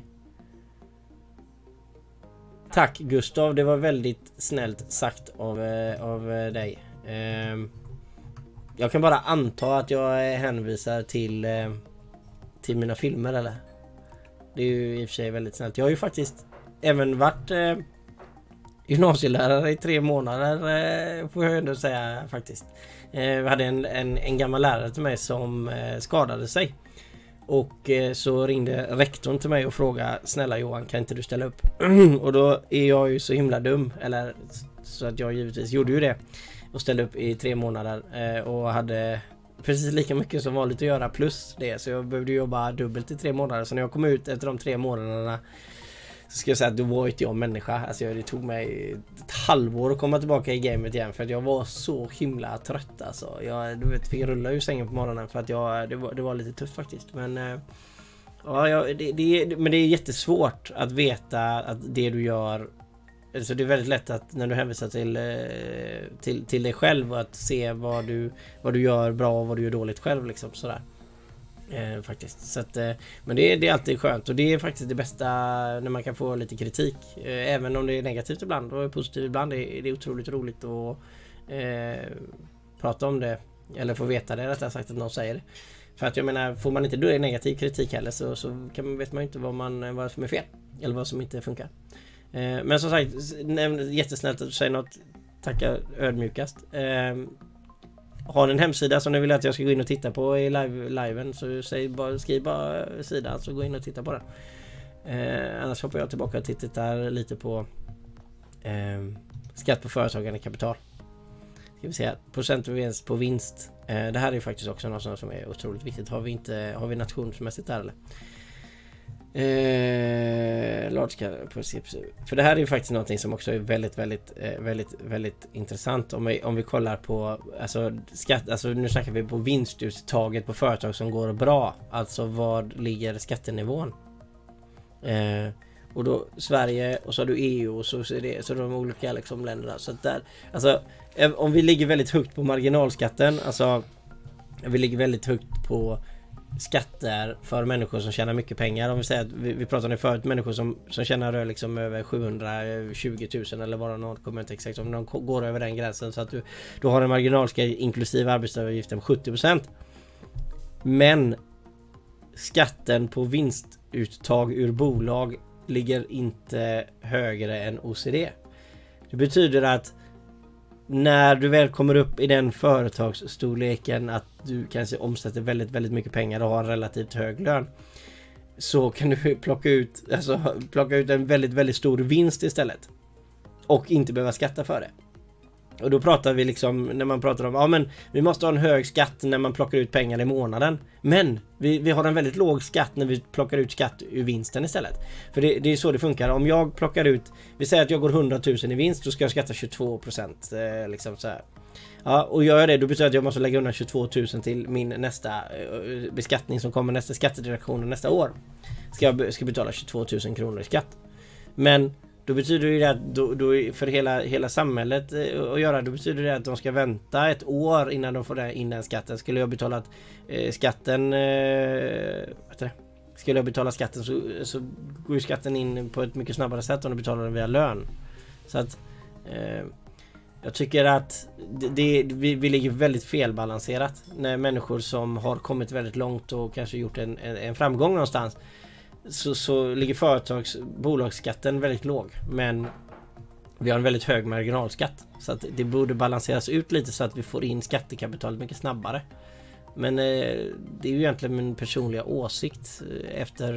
Tack Gustav. Det var väldigt snällt sagt av, av dig. Jag kan bara anta att jag hänvisar till, till mina filmer eller? Det är ju i och för sig väldigt snällt. Jag har ju faktiskt även varit eh, gymnasielärare i tre månader eh, får jag ändå säga faktiskt. Eh, jag hade en, en, en gammal lärare till mig som eh, skadade sig. Och eh, så ringde rektorn till mig och frågade: snälla Johan, kan inte du ställa upp? Och då är jag ju så himla dum. Eller så att jag givetvis gjorde ju det. Och ställde upp i tre månader eh, och hade precis lika mycket som vanligt att göra plus det. Så jag behövde jobba dubbelt i tre månader. Så när jag kom ut efter de tre månaderna så ska jag säga att då var inte jag människa. Alltså det tog mig ett halvår att komma tillbaka i gamet igen. För att jag var så himla trött alltså. Jag du vet, fick rulla ur sängen på morgonen för att jag, det, var, det var lite tufft faktiskt. Men, ja, jag, det, det, men det är jättesvårt att veta att det du gör. Så det är väldigt lätt att när du hänvisar till, till, till dig själv och att se vad du, vad du gör bra och vad du gör dåligt själv liksom sådär. Eh, faktiskt. Så att, eh, men det är, det är alltid skönt och det är faktiskt det bästa när man kan få lite kritik. Eh, även om det är negativt ibland och positivt ibland. Det är, det är otroligt roligt att eh, prata om det eller få veta det, rättare sagt att någon säger det. För att jag menar, får man inte då negativ kritik heller så, så kan man, vet man inte vad, man, vad som är fel eller vad som inte funkar. Men som sagt, jättesnällt att säga något. Tackar ödmjukast. eh, Har en hemsida som ni vill att jag ska gå in och titta på i live, liven, så säg bara, skriv bara sidan så gå in och titta på den. eh, Annars hoppar jag tillbaka och tittar lite på eh, skatt på företagande kapital. Ska vi se här, procent på vinst. eh, Det här är faktiskt också något som är otroligt viktigt. Har vi inte, har vi nationsmässigt där eller? Eh, large på C P C. För det här är ju faktiskt någonting som också är väldigt väldigt eh, väldigt väldigt intressant om vi om vi kollar på alltså skatt, alltså nu snackar vi på vinstuttaget på företag som går bra. Alltså vad ligger skattenivån? Eh, och då Sverige och så har du E U och så är det så de olika liksom länderna. Så att där, alltså om vi ligger väldigt högt på marginalskatten, alltså vi ligger väldigt högt på skatter för människor som tjänar mycket pengar. Om vi säger att vi, vi pratade om förut, människor som, som tjänar liksom över sjuhundratjugo tusen eller vad det kommer inte exakt, om de går över den gränsen, så att du, du har en marginalskatt inklusive arbetsgivaravgiften på sjuttio procent. Men skatten på vinstuttag ur bolag ligger inte högre än O C D. Det betyder att när du väl kommer upp i den företagsstorleken att du kanske omsätter väldigt, väldigt mycket pengar och har en relativt hög lön, så kan du plocka ut, alltså, plocka ut en väldigt, väldigt stor vinst istället och inte behöva skatta för det. Och då pratar vi liksom, när man pratar om, ja men vi måste ha en hög skatt när man plockar ut pengar i månaden. Men vi, vi har en väldigt låg skatt när vi plockar ut skatt ur vinsten istället. För det, det är så det funkar. Om jag plockar ut, vi säger att jag går hundra tusen i vinst, då ska jag skatta tjugotvå procent. Eh, liksom så här. Ja, och gör jag det, då betyder det att jag måste lägga undan tjugotvå tusen till min nästa eh, beskattning som kommer, nästa skattedeklarationen nästa år. Ska jag ska betala tjugotvå tusen kronor i skatt. Men då betyder det att då, då för hela, hela samhället att göra, då betyder det att de ska vänta ett år innan de får in den skatten. Skulle jag betala eh, skatten eh, vet du, skulle jag betala skatten så, så går ju skatten in på ett mycket snabbare sätt om du betalar den via lön. Så att eh, jag tycker att det, det, vi, vi ligger väldigt felbalanserat när människor som har kommit väldigt långt och kanske gjort en, en, en framgång någonstans, Så, så ligger företags bolagsskatten väldigt låg, men vi har en väldigt hög marginalskatt, så att det borde balanseras ut lite så att vi får in skattekapitalet mycket snabbare. Men eh, det är ju egentligen min personliga åsikt efter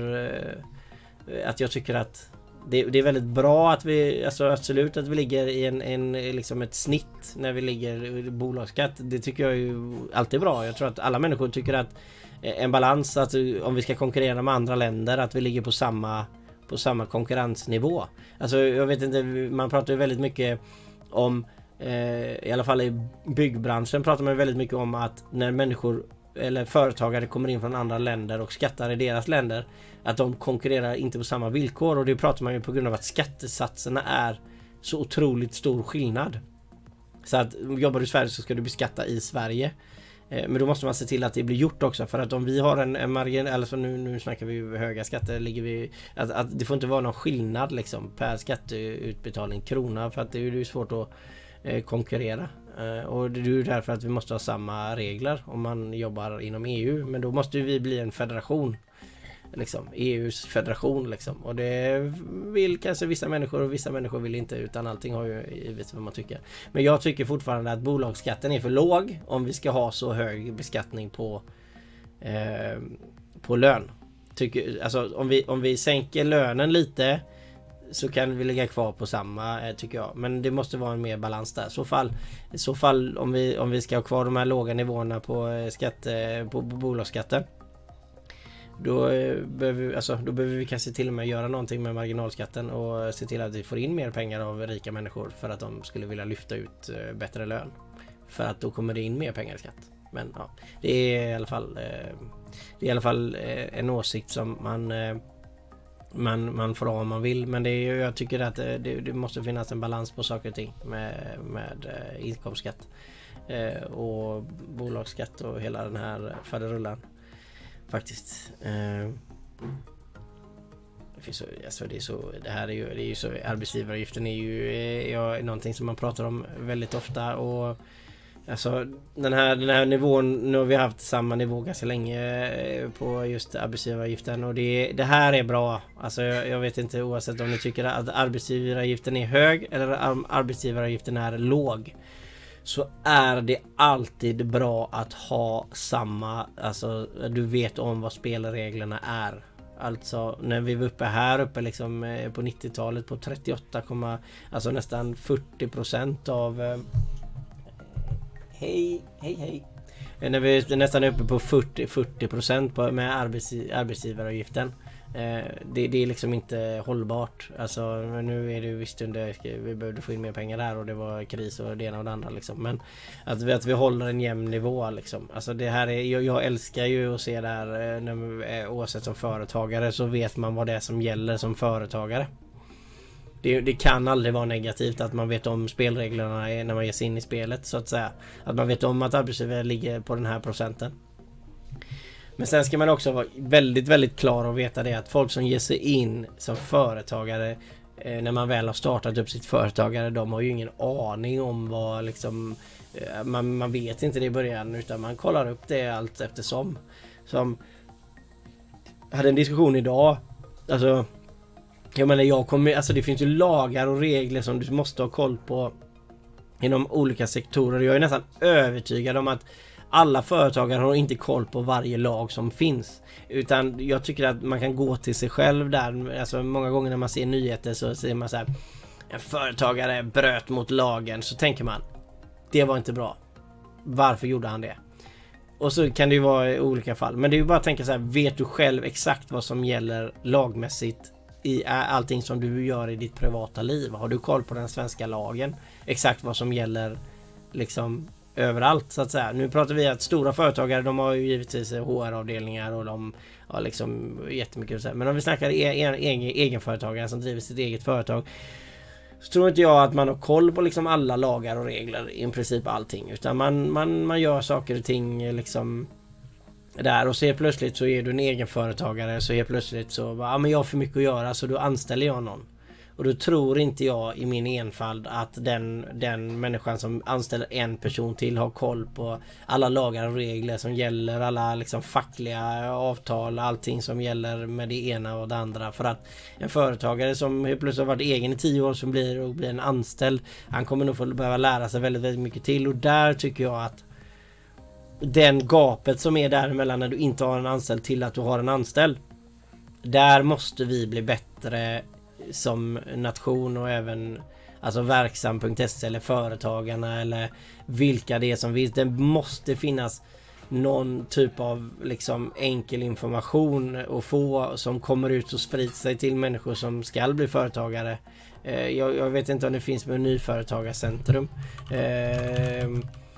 eh, att jag tycker att det, det är väldigt bra att vi, alltså absolut att vi ligger i en, en liksom ett snitt när vi ligger i bolagsskatt. Det tycker jag är ju alltid bra. Jag tror att alla människor tycker att en balans, att om vi ska konkurrera med andra länder, att vi ligger på samma på samma konkurrensnivå. Alltså jag vet inte, man pratar ju väldigt mycket om eh, i alla fall i byggbranschen pratar man väldigt mycket om att när människor eller företagare kommer in från andra länder och skattar i deras länder, att de konkurrerar inte på samma villkor, och det pratar man ju på grund av att skattesatserna är så otroligt stor skillnad. Så att jobbar du i Sverige så ska du beskatta i Sverige. Men då måste man se till att det blir gjort också, för att om vi har en, en margin, alltså nu, nu snackar vi höga skatter, ligger vi, att, att det får inte vara någon skillnad liksom per skatteutbetalning krona, för att det är ju svårt att eh, konkurrera. Eh, och det är ju därför att vi måste ha samma regler om man jobbar inom E U, men då måste vi bli en federation. Liksom, E U:s federation liksom. Och det vill kanske vissa människor och vissa människor vill inte, utan allting har ju givetvis vad man tycker. Men jag tycker fortfarande att bolagsskatten är för låg om vi ska ha så hög beskattning på eh, på lön. Tycker, alltså om vi, om vi sänker lönen lite så kan vi ligga kvar på samma eh, tycker jag. Men det måste vara en mer balans där. I så fall, i så fall om, vi, om vi ska ha kvar de här låga nivåerna på, eh, skatt, eh, på, på bolagsskatten, Då behöver, vi, alltså, då behöver vi kanske till och med göra någonting med marginalskatten och se till att vi får in mer pengar av rika människor för att de skulle vilja lyfta ut uh, bättre lön. För att då kommer det in mer pengar i skatt. Men ja, det är i alla fall, uh, det är i alla fall uh, en åsikt som man, uh, man, man får ha om man vill. Men det är, jag tycker att uh, det, det måste finnas en balans på saker och ting med, med uh, inkomstskatt uh, och bolagsskatt och hela den här faderullan. Faktiskt. Eh, det, finns så, alltså det är så, det här är ju, det är ju så, arbetsgivaravgiften är ju är, är någonting som man pratar om väldigt ofta, och alltså den här, den här nivån, nu har vi haft samma nivå ganska länge på just arbetsgivaravgiften, och det, det här är bra. Alltså jag, jag vet inte, oavsett om ni tycker att arbetsgivaravgiften är hög eller arbetsgivaravgiften är låg, så är det alltid bra att ha samma, alltså du vet om vad spelreglerna är. Alltså när vi var uppe här uppe liksom på nittiotalet på trettioåtta, alltså nästan fyrtio procent av eh, hej hej hej när vi nästan är uppe på fyrtio procent med arbets, arbetsgivaravgiften Eh, det, det är liksom inte hållbart. Alltså nu är det ju visst under, vi behövde få in mer pengar där och det var kris och det ena och det andra liksom. Men att vi, att vi håller en jämn nivå liksom. Alltså det här är, jag, jag älskar ju att se det här, eh, när, eh, oavsett som företagare så vet man vad det är som gäller som företagare. Det, det kan aldrig vara negativt att man vet om spelreglerna när man ger sig in i spelet så att säga. Att man vet om att arbetsgivare ligger på den här procenten. Men sen ska man också vara väldigt, väldigt klar och veta det att folk som ger sig in som företagare eh, när man väl har startat upp sitt företagare, de har ju ingen aning om vad liksom, eh, man, man vet inte det i början utan man kollar upp det allt eftersom. Som jag hade en diskussion idag, alltså jag menar jag kommer, alltså det finns ju lagar och regler som du måste ha koll på inom olika sektorer. Jag är nästan övertygad om att alla företagare har inte koll på varje lag som finns. Utan jag tycker att man kan gå till sig själv där. Alltså många gånger när man ser nyheter så ser man så här: en företagare bröt mot lagen. Så tänker man, det var inte bra. Varför gjorde han det? Och så kan det ju vara i olika fall. Men det är ju bara att tänka så här: vet du själv exakt vad som gäller lagmässigt i allting som du gör i ditt privata liv? Har du koll på den svenska lagen? Exakt vad som gäller liksom överallt så att säga. Nu pratar vi att stora företagare, de har ju givetvis H R-avdelningar och de har liksom jättemycket så här. Men om vi snackar egen, egen, egenföretagare som driver sitt eget företag, så tror inte jag att man har koll på liksom alla lagar och regler, i princip allting, utan man, man, man gör saker och ting liksom där, och så helt plötsligt så är du en egenföretagare, så helt plötsligt så ja, men jag har för mycket att göra så då anställer jag någon. Och då tror inte jag i min enfald att den, den människan som anställer en person till har koll på alla lagar och regler som gäller, alla liksom fackliga avtal, allting som gäller med det ena och det andra. För att en företagare som helt plötsligt har varit egen i tio år som blir och blir en anställd, han kommer nog få behöva lära sig väldigt, väldigt mycket till. Och där tycker jag att den gapet som är där mellan när du inte har en anställd till att du har en anställd, där måste vi bli bättre som nation, och även alltså verksam punkt se eller företagarna eller vilka det är som finns. Det måste finnas någon typ av liksom enkel information att få som kommer ut och sprids sig till människor som ska bli företagare. Eh, jag, jag vet inte om det finns med Nyföretagarcentrum. Eh,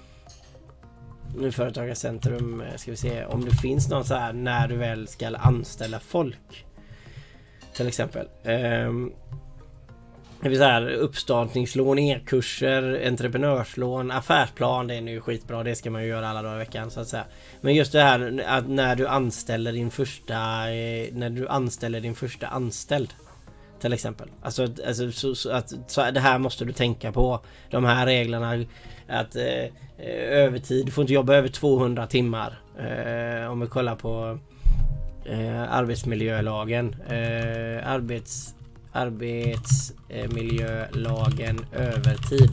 Nyföretagarcentrum, ska vi se om det finns någon så här när du väl ska anställa folk. Till exempel. Um, det vill säga uppstartningslån, e-kurser, entreprenörslån, affärsplan, det är nu skitbra, det ska man ju göra alla dagar i veckan så att säga. Men just det här att när du anställer din första när du anställer din första anställd till exempel. Alltså, alltså så, så att så det här måste du tänka på. De här reglerna att eh, övertid, du får inte jobba över tvåhundra timmar. Eh, om vi kollar på Eh, arbetsmiljölagen eh, arbets arbetsmiljölagen övertid,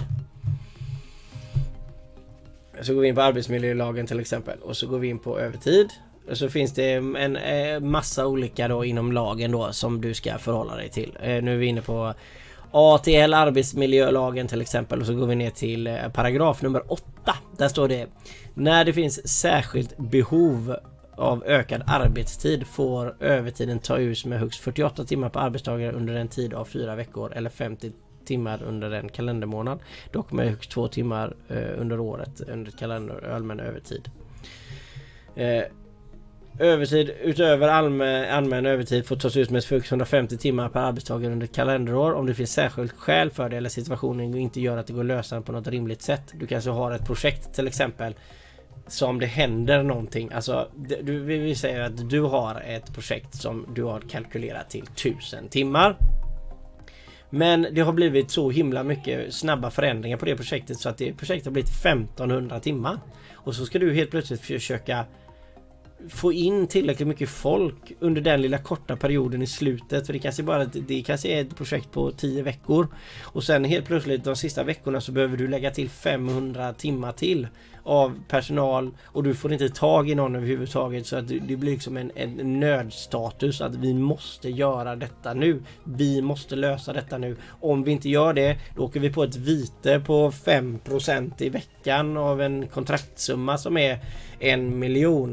så går vi in på arbetsmiljölagen till exempel och så går vi in på övertid och så finns det en eh, massa olika då inom lagen då som du ska förhålla dig till. Eh, nu är vi inne på A T L, arbetsmiljölagen till exempel, och så går vi ner till eh, paragraf nummer åtta. Där står det: när det finns särskilt behov av ökad arbetstid får övertiden ta ut med högst fyrtioåtta timmar på arbetstagare under en tid av fyra veckor eller femtio timmar under en kalendermånad, dock med högst två timmar eh, under året under kalender allmän övertid. Eh, övertid utöver allmän, allmän övertid får tas ut med högst hundrafemtio timmar per arbetstagare under ett kalenderår om det finns särskilt skäl för det eller situationen inte gör att det går att lösa på något rimligt sätt. Du kanske har ett projekt till exempel som det händer någonting, alltså du, vi säger att du har ett projekt som du har kalkylerat till tusen timmar, men det har blivit så himla mycket snabba förändringar på det projektet så att det projektet har blivit femtonhundra timmar, och så ska du helt plötsligt försöka få in tillräckligt mycket folk under den lilla korta perioden i slutet, för det kanske bara det kanske är ett projekt på tio veckor, och sen helt plötsligt de sista veckorna så behöver du lägga till femhundra timmar till av personal, och du får inte tag i någon överhuvudtaget, så att det blir liksom en, en nödstatus att vi måste göra detta nu, vi måste lösa detta nu. Om vi inte gör det, då åker vi på ett vite på fem procent i veckan av en kontraktsumma som är en miljon.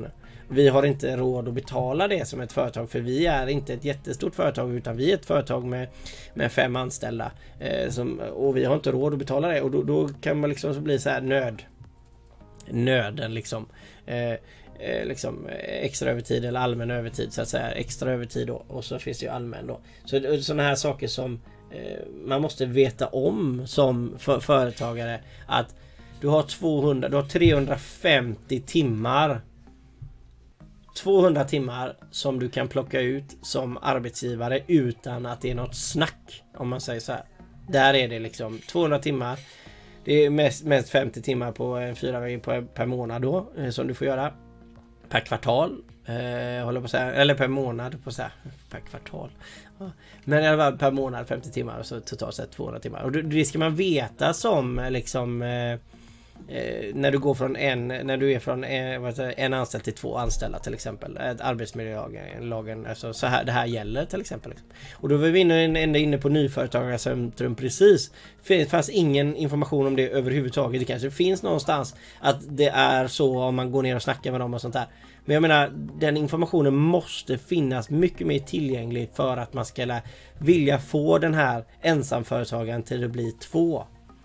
Vi har inte råd att betala det som ett företag, för vi är inte ett jättestort företag, utan vi är ett företag med, med fem anställda eh, som, och vi har inte råd att betala det, och då, då kan man liksom så bli så här nöd nöden liksom eh, eh, liksom extra övertid eller allmän övertid så att säga, extra övertid då, och så finns det ju allmän då. Så sådana här saker som eh, man måste veta om som för, företagare, att du har tvåhundra, du har trehundrafemtio timmar tvåhundra timmar som du kan plocka ut som arbetsgivare utan att det är något snack, om man säger så här. Där är det liksom tvåhundra timmar. Det är mest, mest femtio timmar på en fyra veckor per, per månad då, eh, som du får göra per kvartal, eh, håller på att säga, eller per månad på så här, per kvartal. Ja. Men i alla fall per månad femtio timmar, och så totalt sett tvåhundra timmar. Och det ska man veta som liksom eh, Eh, när du går från en när du är från en, vad säger, en anställd till två anställda till exempel, ett arbetsmiljölagen, alltså så här det här gäller till exempel liksom. Och då var vi inne, ända inne på Nyföretagarcentrum precis. Det fanns ingen information om det överhuvudtaget. Det kanske finns någonstans att det är så om man går ner och snackar med dem och sånt där. Men jag menar, den informationen måste finnas mycket mer tillgänglig för att man ska vilja få den här ensamföretagaren till att bli två.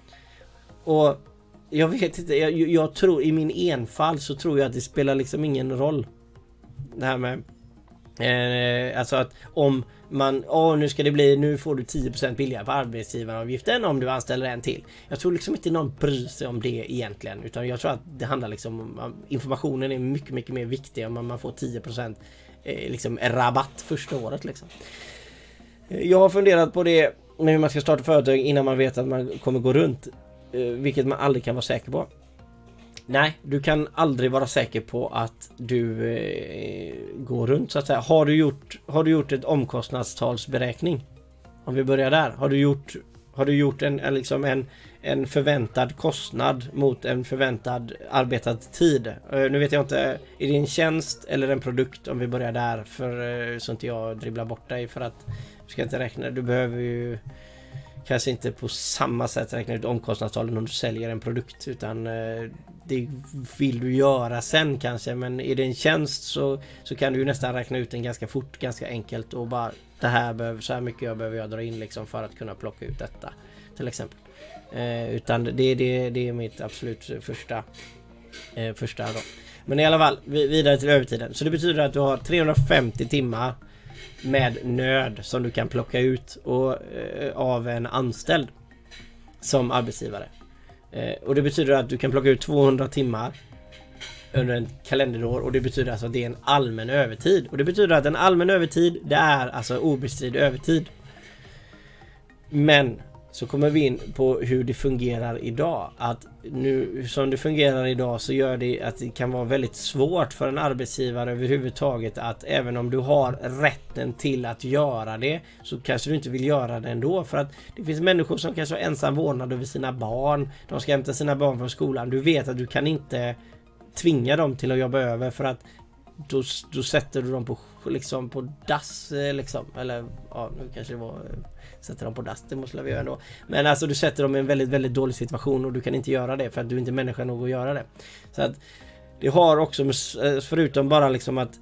Och jag vet inte, jag, jag tror i min enfald så tror jag att det spelar liksom ingen roll. Det här med eh, alltså att om man, åh nu ska det bli, nu får du tio procent billigare på arbetsgivaravgiften om du anställer en till. Jag tror liksom inte någon bryr sig om det egentligen, utan jag tror att det handlar liksom om, informationen är mycket mycket mer viktig om man får tio procent eh, liksom rabatt första året liksom. Jag har funderat på det med hur man ska starta företag innan man vet att man kommer gå runt. Vilket man aldrig kan vara säker på. Nej, du kan aldrig vara säker på att du eh, går runt så att säga. Har du gjort, har du gjort ett omkostnadstalsberäkning? Om vi börjar där. Har du gjort, har du gjort en, liksom en, en förväntad kostnad mot en förväntad arbetad tid? Eh, nu vet jag inte, är det en tjänst eller en produkt, om vi börjar där, för eh, så inte jag dribblar bort dig, för att du ska inte räkna, du behöver ju kanske inte på samma sätt räkna ut omkostnadstalen om du säljer en produkt, utan eh, det vill du göra sen kanske, men är det en tjänst så, så kan du ju nästan räkna ut den ganska fort, ganska enkelt, och bara det här behöver, så här mycket jag behöver jag dra in liksom för att kunna plocka ut detta till exempel. Eh, utan det, det, det är mitt absolut första eh, första då. Men i alla fall, vidare till övertiden. Så det betyder att du har trehundrafemtio timmar med nöd som du kan plocka ut och, eh, av en anställd som arbetsgivare. Eh, och det betyder att du kan plocka ut tvåhundra timmar under en kalenderår, och det betyder alltså att det är en allmän övertid. Och det betyder att en allmän övertid, det är alltså obestridd övertid. Men så kommer vi in på hur det fungerar idag. Att nu som det fungerar idag så gör det att det kan vara väldigt svårt för en arbetsgivare överhuvudtaget, att även om du har rätten till att göra det, så kanske du inte vill göra det ändå. För att det finns människor som kanske har ensam vårdnad över sina barn. De ska hämta sina barn från skolan. Du vet att du kan inte tvinga dem till att jobba över, för att då, då sätter du dem på, liksom, på dass liksom. Eller ja, nu kanske det var sätter dem på dass, det måste vi göra ändå. Men alltså du sätter dem i en väldigt, väldigt dålig situation, och du kan inte göra det för att du är inte människa nog att göra det. Så att det har också, förutom bara liksom att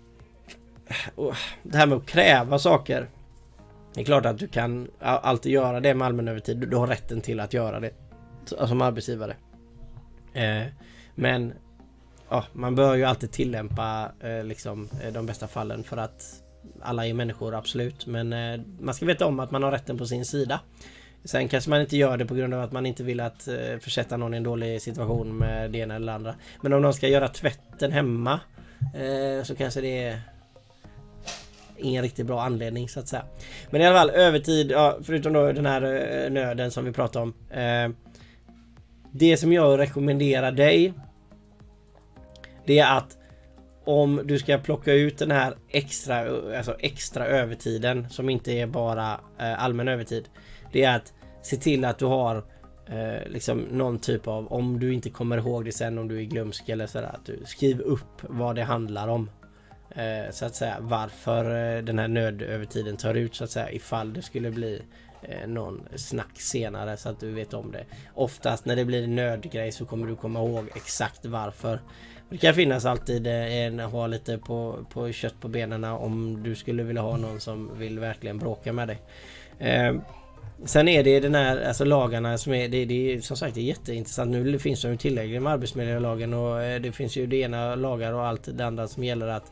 det här med att kräva saker, det är klart att du kan alltid göra det med allmän övertid. Du har rätten till att göra det som arbetsgivare. Eh, men ja, man bör ju alltid tillämpa eh, liksom, de bästa fallen, för att alla är människor, absolut. Men eh, man ska veta om att man har rätten på sin sida. Sen kanske man inte gör det på grund av att man inte vill att eh, försätta någon i en dålig situation med det ena eller andra. Men om de ska göra tvätten hemma eh, så kanske det är ingen riktigt bra anledning så att säga. Men i alla fall, övertid, ja, förutom då den här eh, nöden som vi pratade om. Eh, det som jag rekommenderar dig, det är att om du ska plocka ut den här extra, alltså extra övertiden som inte är bara eh, allmän övertid, det är att se till att du har eh, liksom någon typ av, om du inte kommer ihåg det sen, om du är glömsk eller sådär, att du skriver upp vad det handlar om, eh, så att säga, varför eh, den här nödövertiden tar ut, så att säga, ifall det skulle bli eh, någon snack senare så att du vet om det. Oftast när det blir en nödgrej så kommer du komma ihåg exakt varför. Det kan finnas alltid en ha lite på, på kött på benen om du skulle vilja ha någon som vill verkligen bråka med dig. Eh, sen är det den här, alltså lagarna som är, det, det är som sagt det är jätteintressant. Nu finns det ju tillägg med arbetsmiljölagen och det finns ju det ena lagar och allt det andra som gäller att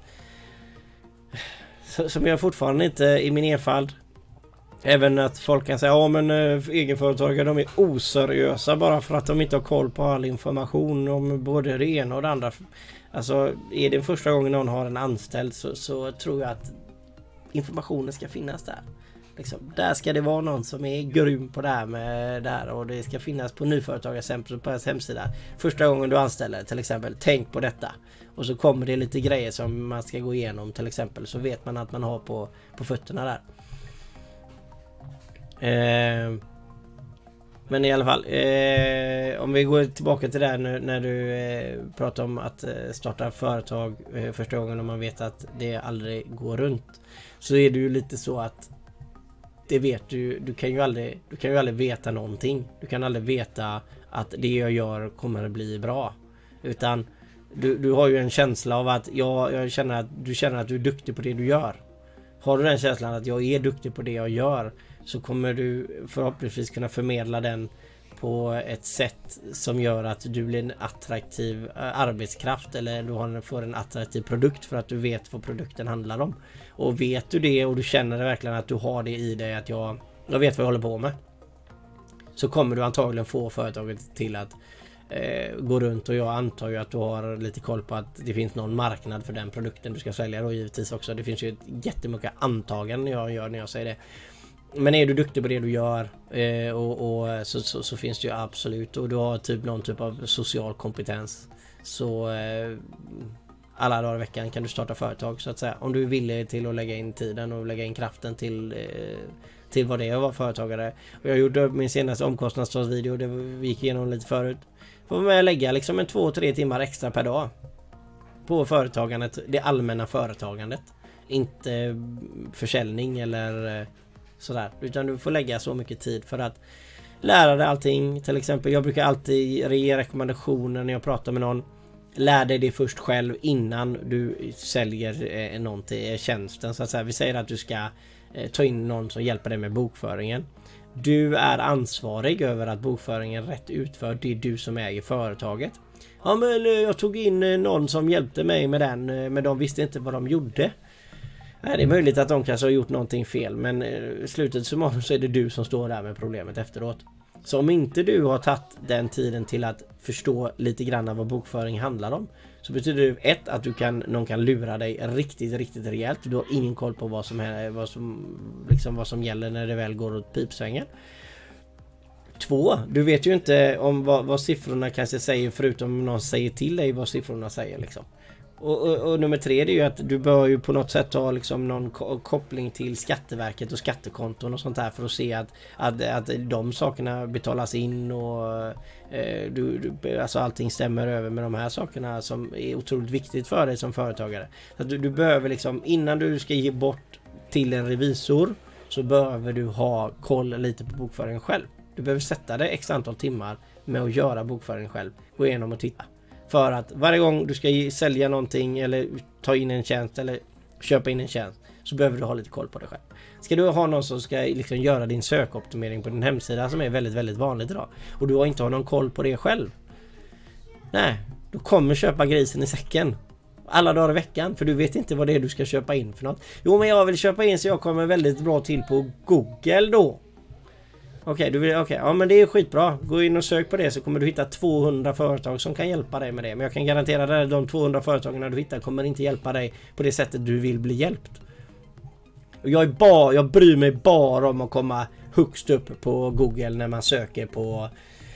som jag fortfarande inte i min enfald. Även att folk kan säga, ja men äh, egenföretagare de är oseriösa bara för att de inte har koll på all information om både det ena och det andra. Alltså är det första gången någon har en anställd så, så tror jag att informationen ska finnas där. Liksom, där ska det vara någon som är grym på det här med det här och det ska finnas på Nyföretagarcentrum på deras hemsida. Första gången du anställer till exempel, tänk på detta. Och så kommer det lite grejer som man ska gå igenom till exempel så vet man att man har på, på fötterna där. Eh, men i alla fall eh, om vi går tillbaka till det här nu, när du eh, pratar om att eh, starta företag eh, första gången och man vet att det aldrig går runt så är det ju lite så att det vet du, du kan ju aldrig du kan ju aldrig veta någonting. Du kan aldrig veta att det jag gör kommer att bli bra. Utan du, du har ju en känsla av att jag, jag känner att du känner att du är duktig på det du gör. Har du den känslan att jag är duktig på det jag gör så kommer du förhoppningsvis kunna förmedla den på ett sätt som gör att du blir en attraktiv arbetskraft eller du har, får en attraktiv produkt för att du vet vad produkten handlar om. Och vet du det och du känner verkligen att du har det i dig att jag, jag vet vad jag håller på med så kommer du antagligen få företaget till att eh, gå runt och jag antar ju att du har lite koll på att det finns någon marknad för den produkten du ska sälja då givetvis också. Det finns ju ett jättemycket antaganden jag gör när jag säger det. Men är du duktig på det du gör eh, och, och så, så, så finns det ju absolut och du har typ någon typ av social kompetens så eh, alla dagar i veckan kan du starta företag så att säga. Om du är villig till att lägga in tiden och lägga in kraften till, eh, till vad det är att vara företagare. Och jag gjorde min senaste omkostnadsvideo, det vi gick igenom lite förut. Får man lägga liksom en två tre timmar extra per dag på företagandet, det allmänna företagandet. Inte försäljning eller sådär, utan du får lägga så mycket tid för att lära dig allting. Till exempel, jag brukar alltid ge rekommendationer när jag pratar med någon. Lär dig det först själv innan du säljer eh, någonting, tjänsten så att säga. Vi säger att du ska eh, ta in någon som hjälper dig med bokföringen. Du är ansvarig över att bokföringen är rätt utförd. Det är du som äger företaget. Ja men eh, jag tog in eh, någon som hjälpte mig med den, eh, men de visste inte vad de gjorde. Nej, det är möjligt att de kanske har gjort någonting fel, men i slutet så är det du som står där med problemet efteråt. Så om inte du har tagit den tiden till att förstå lite grann vad bokföring handlar om så betyder det ett att du kan, någon kan lura dig riktigt, riktigt rejält. Du har ingen koll på vad som, är, vad som, liksom vad som gäller när det väl går åt pipsvängen. Två, du vet ju inte om vad, vad siffrorna kanske säger förutom någon säger till dig vad siffrorna säger liksom. Och, och, och nummer tre det är ju att du bör ju på något sätt ha liksom någon ko- koppling till Skatteverket och skattekonton och sånt där för att se att, att, att de sakerna betalas in och eh, du, du, alltså allting stämmer över med de här sakerna som är otroligt viktigt för dig som företagare. Så att du, du behöver liksom, innan du ska ge bort till en revisor så behöver du ha koll lite på bokföringen själv. Du behöver sätta dig x antal timmar med att göra bokföringen själv. Gå igenom och titta. För att varje gång du ska sälja någonting eller ta in en tjänst eller köpa in en tjänst så behöver du ha lite koll på det själv. Ska du ha någon som ska liksom göra din sökoptimering på din hemsida som är väldigt, väldigt vanligt idag och du har inte har någon koll på det själv. Nej, du kommer köpa grisen i säcken alla dagar i veckan för du vet inte vad det är du ska köpa in för något. Jo, men jag vill köpa in så jag kommer väldigt bra till på Google då. Okej, okay, du vill, okej, okay. Ja men det är skitbra. Gå in och sök på det så kommer du hitta tvåhundra företag som kan hjälpa dig med det. Men jag kan garantera att de tvåhundra företagen du hittar kommer inte hjälpa dig på det sättet du vill bli hjälpt. Och jag är bara, jag bryr mig bara om att komma högst upp på Google när man söker på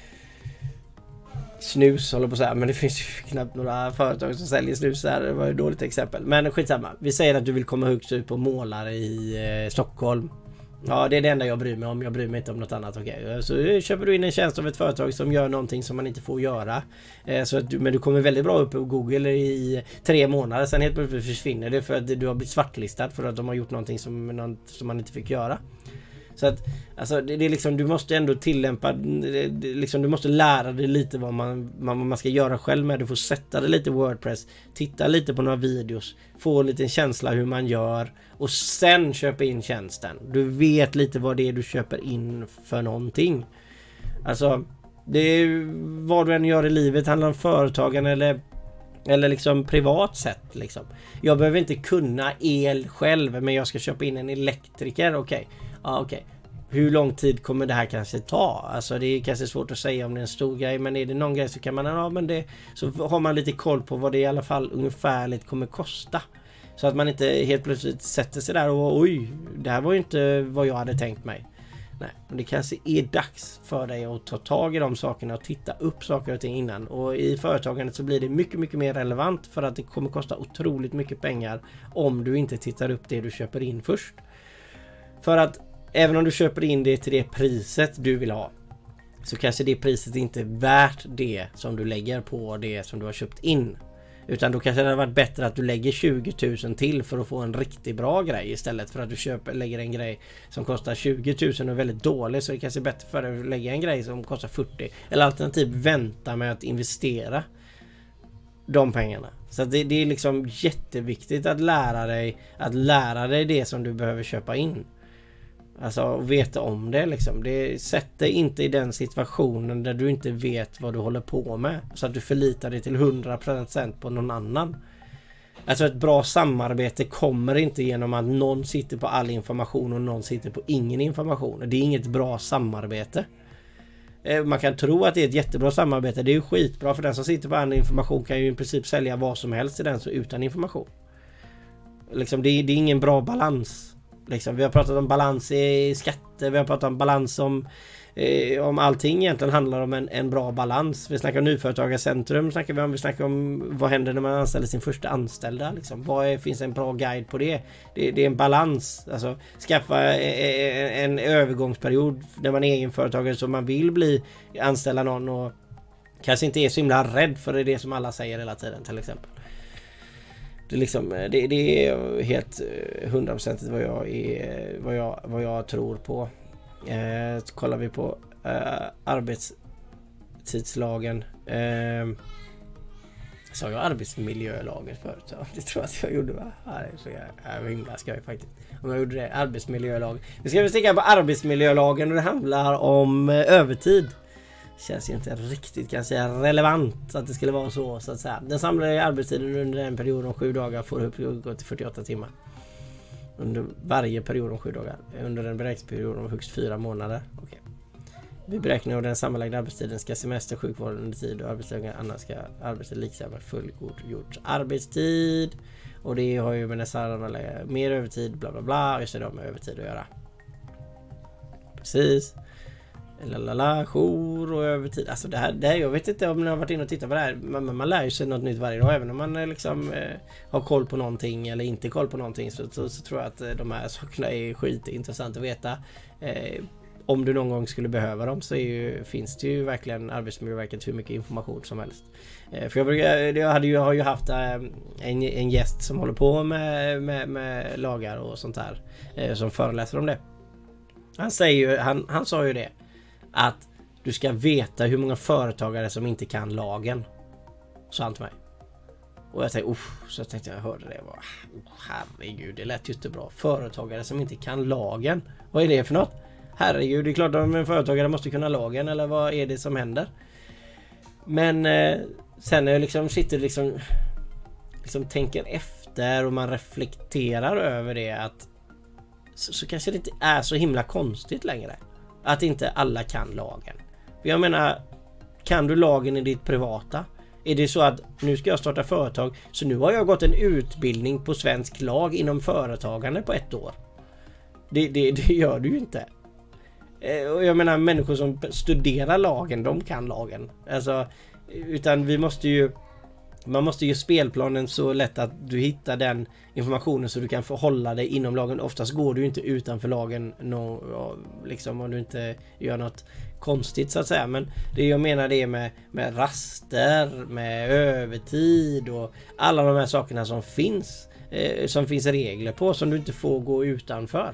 snus, håller på att säga. Men det finns ju knappt några företag som säljer snus där. Det var ju ett dåligt exempel. Men skitsamma. Vi säger att du vill komma högst upp på målare i eh, Stockholm. Ja, det är det enda jag bryr mig om. Jag bryr mig inte om något annat. Okay. Så köper du in en tjänst av ett företag som gör någonting som man inte får göra. Eh, så att du, men du kommer väldigt bra upp på Google i tre månader. Sen helt plötsligt försvinner det för att du har blivit svartlistad för att de har gjort någonting som, någon, som man inte fick göra. Så att alltså, det, det är liksom, du måste ändå tillämpa, det, det, liksom, du måste lära dig lite vad man, man, vad man ska göra själv med. Du får sätta dig lite i WordPress, titta lite på några videos, få en liten känsla hur man gör och sen köpa in tjänsten. Du vet lite vad det är du köper in för någonting. Alltså, det är vad du än gör i livet, handlar om företagen eller eller liksom privat sätt liksom. Jag behöver inte kunna el själv, men jag ska köpa in en elektriker. Okej, okay. ja okej. Okay. Hur lång tid kommer det här kanske ta? Alltså det är kanske svårt att säga om det är en stor grej, men är det någon grej så kan man ja, men det så har man lite koll på vad det i alla fall ungefärligt kommer kosta. Så att man inte helt plötsligt sätter sig där och oj, det här var ju inte vad jag hade tänkt mig. Nej, men det kanske är dags för dig att ta tag i de sakerna och titta upp saker och ting innan. Och i företagandet så blir det mycket, mycket mer relevant för att det kommer kosta otroligt mycket pengar om du inte tittar upp det du köper in först. För att även om du köper in det till det priset du vill ha så kanske det priset inte är värt det som du lägger på det som du har köpt in. Utan då kanske det hade varit bättre att du lägger tjugo tusen till för att få en riktigt bra grej istället för att du köper, lägger en grej som kostar tjugo tusen och är väldigt dålig, så det kanske är bättre för dig att lägga en grej som kostar fyrtio eller alternativt vänta med att investera de pengarna. Så att det, det är liksom jätteviktigt att lära dig att lära dig det som du behöver köpa in. Alltså veta om det liksom. Det sätter inte i den situationen där du inte vet vad du håller på med. Så att du förlitar dig till hundra procent på någon annan. Alltså ett bra samarbete kommer inte genom att någon sitter på all information och någon sitter på ingen information. Det är inget bra samarbete. Man kan tro att det är ett jättebra samarbete. Det är ju skitbra, för den som sitter på all information kan ju i princip sälja vad som helst till den som utan information. Liksom det, är, det är ingen bra balans. Liksom, vi har pratat om balans i skatter, vi har pratat om balans om, eh, om allting egentligen handlar om en, en bra balans. Vi snackar om nyföretagarcentrum, snackar vi om, vi snackar om vad händer när man anställer sin första anställda. Liksom. Vad är, finns en bra guide på det? Det, det är en balans. Alltså, skaffa en, en övergångsperiod när man är egenföretagare så man vill bli anställa någon och kanske inte är så himla rädd för det, det som alla säger hela tiden till exempel. Det, liksom, det, det är helt hundraprocentigt vad jag är, vad jag, vad jag tror på. Eh, kollar vi på eh, arbetstidslagen. Eh, sa jag arbetsmiljölagen förut? Ja, det tror jag att jag gjorde, va? Ja, så jag är himla skoj faktiskt. Om jag gjorde det, arbetsmiljölag. Vi ska väl sticka på arbetsmiljölagen och det handlar om eh, övertid. Känns ju inte riktigt kanske relevant att det skulle vara så, så att säga. Den samlade arbetstiden under en period om sju dagar får uppgå till fyrtioåtta timmar. Under varje period om sju dagar. Under en beräkningsperiod om högst fyra månader. Okay. Vid beräkning av den sammanlagda arbetstiden ska semester, sjukvård under tid och arbetstiden annars ska arbetstid liksamma fullgjord arbetstid. Och det har ju med nästan mer övertid, bla bla bla. Just det, med övertid att göra. Precis. Lalala, jour och övertid. Alltså det här, det här, jag vet inte om ni har varit inne och tittat på det här. Men man lär ju sig något nytt varje dag. Även om man liksom eh, har koll på någonting eller inte koll på någonting. Så, så, så tror jag att eh, de här sakerna är skitintressant att veta. Eh, om du någon gång skulle behöva dem så är ju, finns det ju verkligen Arbetsmiljöverket hur mycket information som helst. Eh, för jag, brukar, jag hade ju, har ju haft eh, en, en gäst som håller på med, med, med lagar och sånt här. Eh, som föreläser om det. Han, säger ju, han, han sa ju det. Att du ska veta hur många företagare som inte kan lagen. Så han till mig. Och jag tänkte, uff, så jag tänkte jag hörde det. Var, herregud, det lät ju inte bra. Företagare som inte kan lagen. Vad är det för något? Herregud, det är klart att en företagare måste kunna lagen. Eller vad är det som händer? Men eh, sen när jag liksom sitter liksom, liksom tänker efter och man reflekterar över det. Att så, så kanske det inte är så himla konstigt längre. Att inte alla kan lagen. Jag menar, kan du lagen i ditt privata? Är det så att nu ska jag starta företag, så nu har jag gått en utbildning på svensk lag inom företagande på ett år. Det, det, det gör du ju inte. Och jag menar, människor som studerar lagen, de kan lagen. Alltså, utan vi måste ju Man måste ju spelplanen så lätt att du hittar den informationen så du kan förhålla dig inom lagen. Oftast går du inte utanför lagen no, liksom, om du inte gör något konstigt så att säga. Men det jag menar det är med, med raster, med övertid och alla de här sakerna som finns. Eh, som finns regler på som du inte får gå utanför.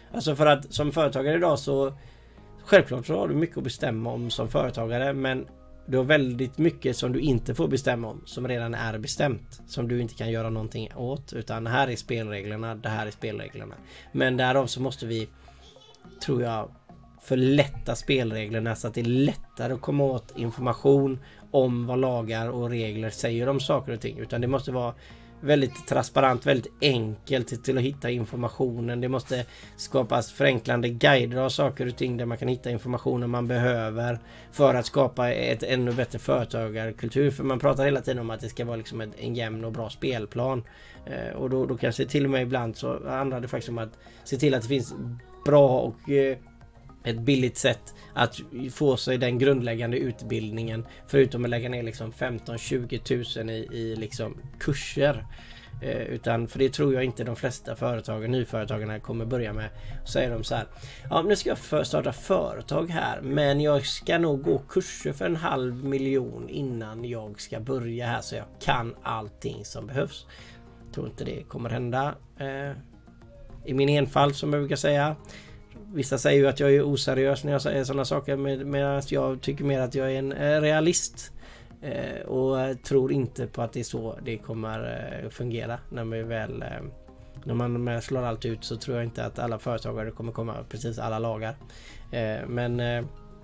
Alltså för att som företagare idag så självklart så har du mycket att bestämma om som företagare, men du har väldigt mycket som du inte får bestämma om, som redan är bestämt, som du inte kan göra någonting åt, utan här är spelreglerna, det här är spelreglerna. Men därav så måste vi, tror jag, förlätta spelreglerna så att det är lättare att komma åt information om vad lagar och regler säger om saker och ting, utan det måste vara väldigt transparent, väldigt enkelt till att hitta informationen. Det måste skapas förenklande guider av saker och ting där man kan hitta informationen man behöver för att skapa ett ännu bättre företagarkultur. För man pratar hela tiden om att det ska vara liksom ett, en jämn och bra spelplan. Eh, och då, då kanske till och med ibland så handlar det faktiskt om att se till att det finns bra och eh, ett billigt sätt att få sig den grundläggande utbildningen, förutom att lägga ner liksom femton till tjugo tusen i, i liksom kurser. Eh, utan för det tror jag inte de flesta företagen, nyföretagarna kommer börja med. Så säger de så här: ja, nu ska jag för starta företag här, men jag ska nog gå kurser för en halv miljon innan jag ska börja här, så jag kan allting som behövs. Jag tror inte det kommer hända eh, i min enfald, som jag brukar säga. Vissa säger ju att jag är oseriös när jag säger sådana saker, medan jag tycker mer att jag är en realist eh, och tror inte på att det är så det kommer eh, fungera. När man väl eh, när man slår allt ut, så tror jag inte att alla företagare kommer komma precis alla lagar. Eh, men eh,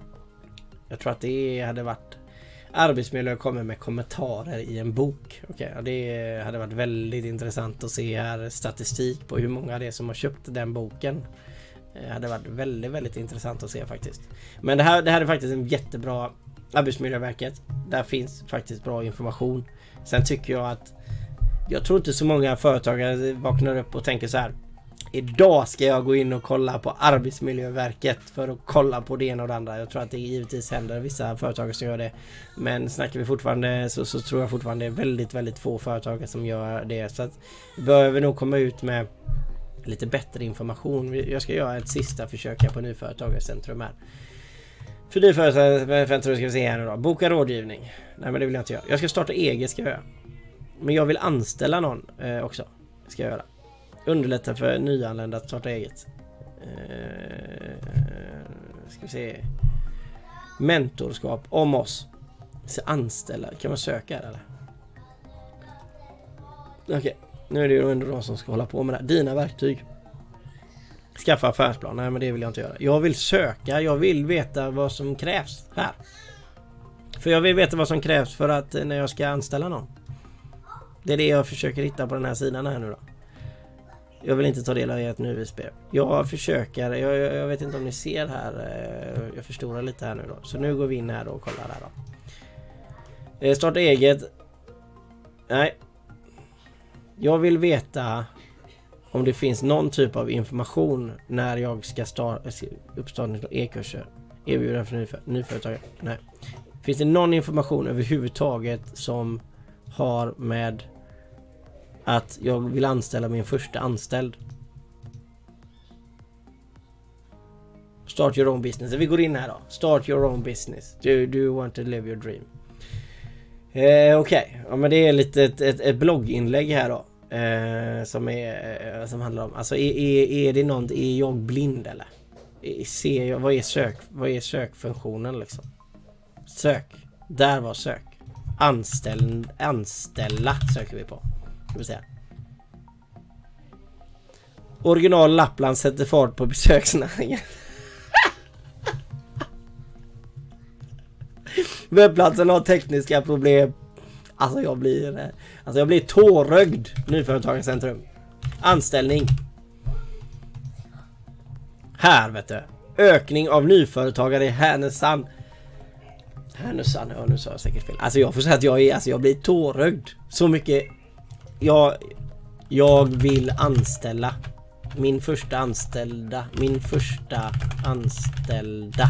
jag tror att det hade varit arbetsmiljö kommer med kommentarer i en bok. Okej, okay, det hade varit väldigt intressant att se här statistik på hur många det är som har köpt den boken. Det hade varit väldigt, väldigt intressant att se faktiskt. Men det här, det här är faktiskt en jättebra Arbetsmiljöverket. Där finns faktiskt bra information. Sen tycker jag att jag tror inte så många företagare vaknar upp och tänker så här: idag ska jag gå in och kolla på Arbetsmiljöverket för att kolla på det ena och det andra. Jag tror att det givetvis händer vissa företagare som gör det. Men snackar vi fortfarande så, så tror jag fortfarande det är väldigt, väldigt få företagare som gör det. Så att vi behöver nog komma ut med lite bättre information. Jag ska göra ett sista försök här på Nyföretagarcentrum här. För Nyföretagarcentrum ska vi se här nu då. Boka rådgivning. Nej, men det vill jag inte göra. Jag ska starta eget, ska jag göra. Men jag vill anställa någon eh, också. Ska jag göra. Underlätta för nyanlända att starta eget. Eh, ska vi se. Mentorskap om oss. Så anställa. Kan man söka här eller? Okej. Okay. Nu är det ju ändå de som ska hålla på med det här. Dina verktyg. Skaffa affärsplan. Nej, men det vill jag inte göra. Jag vill söka. Jag vill veta vad som krävs här. För jag vill veta vad som krävs för att när jag ska anställa någon. Det är det jag försöker hitta på den här sidan här nu då. Jag vill inte ta del av ert nyhetsbrev. Jag försöker. Jag, jag, jag vet inte om ni ser här. Jag förstorar lite här nu då. Så nu går vi in här och kollar här då. Starta eget. Nej. Jag vill veta om det finns någon typ av information när jag ska starta uppstartning av e-kurser. Erbjudanden för nyför, nyföretagare. Nej. Finns det någon information överhuvudtaget som har med att jag vill anställa min första anställd? Start your own business. Vi går in här då. Start your own business. Do, do you want to live your dream? Eh, Okej, okay. Ja, men det är lite ett, ett, ett blogginlägg här då. Eh, som, är, eh, som handlar om, alltså är, är, är det någon, är jag blind eller? Ser jag, vad är sök, vad är sökfunktionen liksom? Sök, där var sök. Anställ, anställa söker vi på. Ska vi säga. Original Lappland sätter fart på besöksnäringen. Webbplatsen har tekniska problem. Alltså jag blir Alltså jag blir tårögd. Nyföretagarcentrum. Anställning. Här vet du. Ökning av nyföretagare i Härnösand. Härnösand, ja nu sa jag säkert fel. Alltså jag får säga att jag är, alltså jag blir tårögd. Så mycket. Jag, jag vill anställa. Min första anställda. Min första anställda.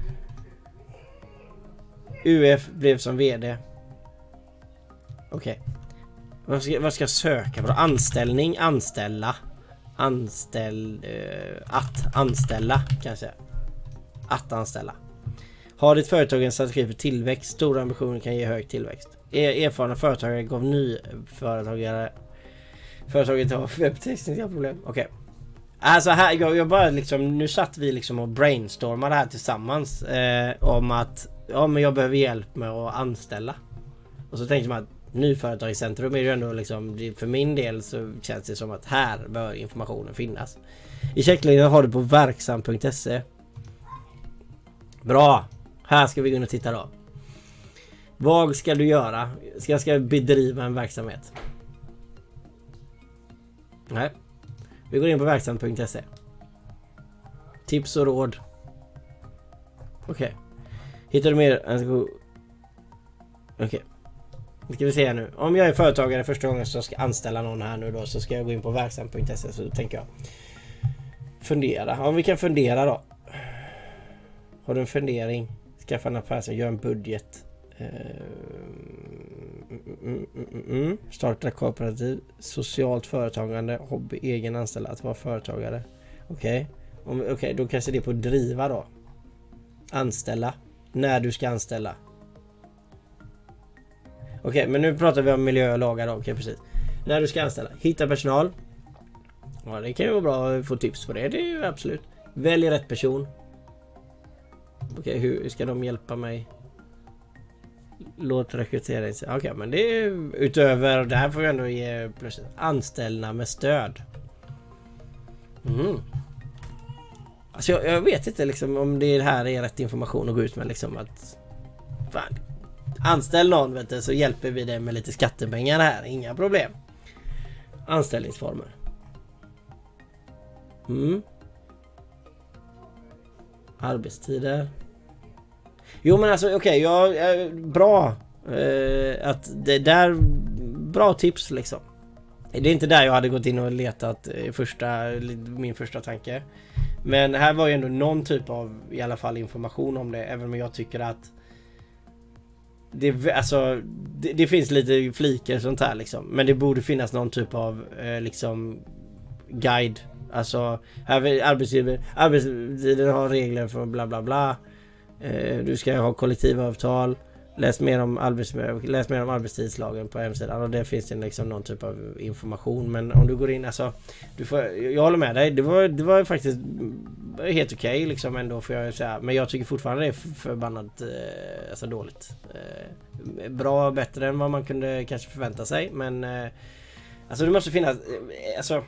U F blev som vd. Okej. Okay. Vad ska, vad ska jag söka på? Anställning, anställa. Anställ... Uh, att anställa, kanske. Att anställa. Har ditt företag en strategi för tillväxt? Stora ambitioner kan ge hög tillväxt. Er, erfarna företagare gav ny företagare... Företaget har webbtekniska problem. Okej. Okay. Alltså här, jag, jag bara liksom, nu satt vi liksom och brainstormade här tillsammans eh, om att ja, men jag behöver hjälp med att anställa. Och så tänkte man att nyföretagscentrum är ju ändå liksom, för min del så känns det som att här bör informationen finnas. I checklistan har du på verksam punkt se. Bra! Här ska vi gå in och titta då. Vad ska du göra? Ska jag ska bedriva en verksamhet? Nej. Vi går in på verksam punkt se. Tips och råd. Okej. Okay. Hittar du mer? Okej. Okay. Nu ska vi se här nu. Om jag är företagare första gången så ska jag anställa någon här nu då, så ska jag gå in på verksam punkt se, så tänker jag fundera. Om vi kan fundera då. Har du en fundering? Skaffa en affär, gör en budget. Uh, mm, mm, mm, mm. Starta kooperativ, socialt företagande, hobby, egen anställda, att vara företagare. Okej. Okay. Okej, okay, då kanske det är på driva då. Anställa. När du ska anställa. Okej, okay, men nu pratar vi om miljö och lagar då. Okej, okay, precis. När du ska anställa. Hitta personal. Ja, det kan ju vara bra att få tips på det. Det är ju absolut. Välj rätt person. Okej, okay, hur ska de hjälpa mig? Låt rekrytering. Okej, okay, men det är utöver det här får vi ändå ge plus anställda med stöd. Mm. Alltså jag, jag vet inte liksom om det här är rätt information att gå ut med liksom att fan, anställ någon vet du, så hjälper vi dig med lite skattepengar här, inga problem. Anställningsformer. Mm. Arbetstider. Jo men alltså okej, okay, jag bra eh, att det där bra tips liksom. Det är inte där jag hade gått in och letat eh, första min första tanke. Men här var ju ändå någon typ av i alla fall information om det, även om jag tycker att det alltså det, det finns lite flikar sånt här liksom, men det borde finnas någon typ av eh, liksom guide. Alltså här arbetsgivare arbetstiden har regler för bla bla bla. Eh, du ska ha kollektivavtal. Läs mer om arbetsmiljö, läs mer om arbetstidslagen på hemsidan, och det finns det liksom någon typ av information. Men om du går in, alltså du får, jag håller med dig, det var, det var faktiskt helt okej okay, liksom ändå får jag säga, men jag tycker fortfarande det är förbannat eh, alltså dåligt. Eh, bra, bättre än vad man kunde kanske förvänta sig, men eh, alltså det måste finnas eh, alltså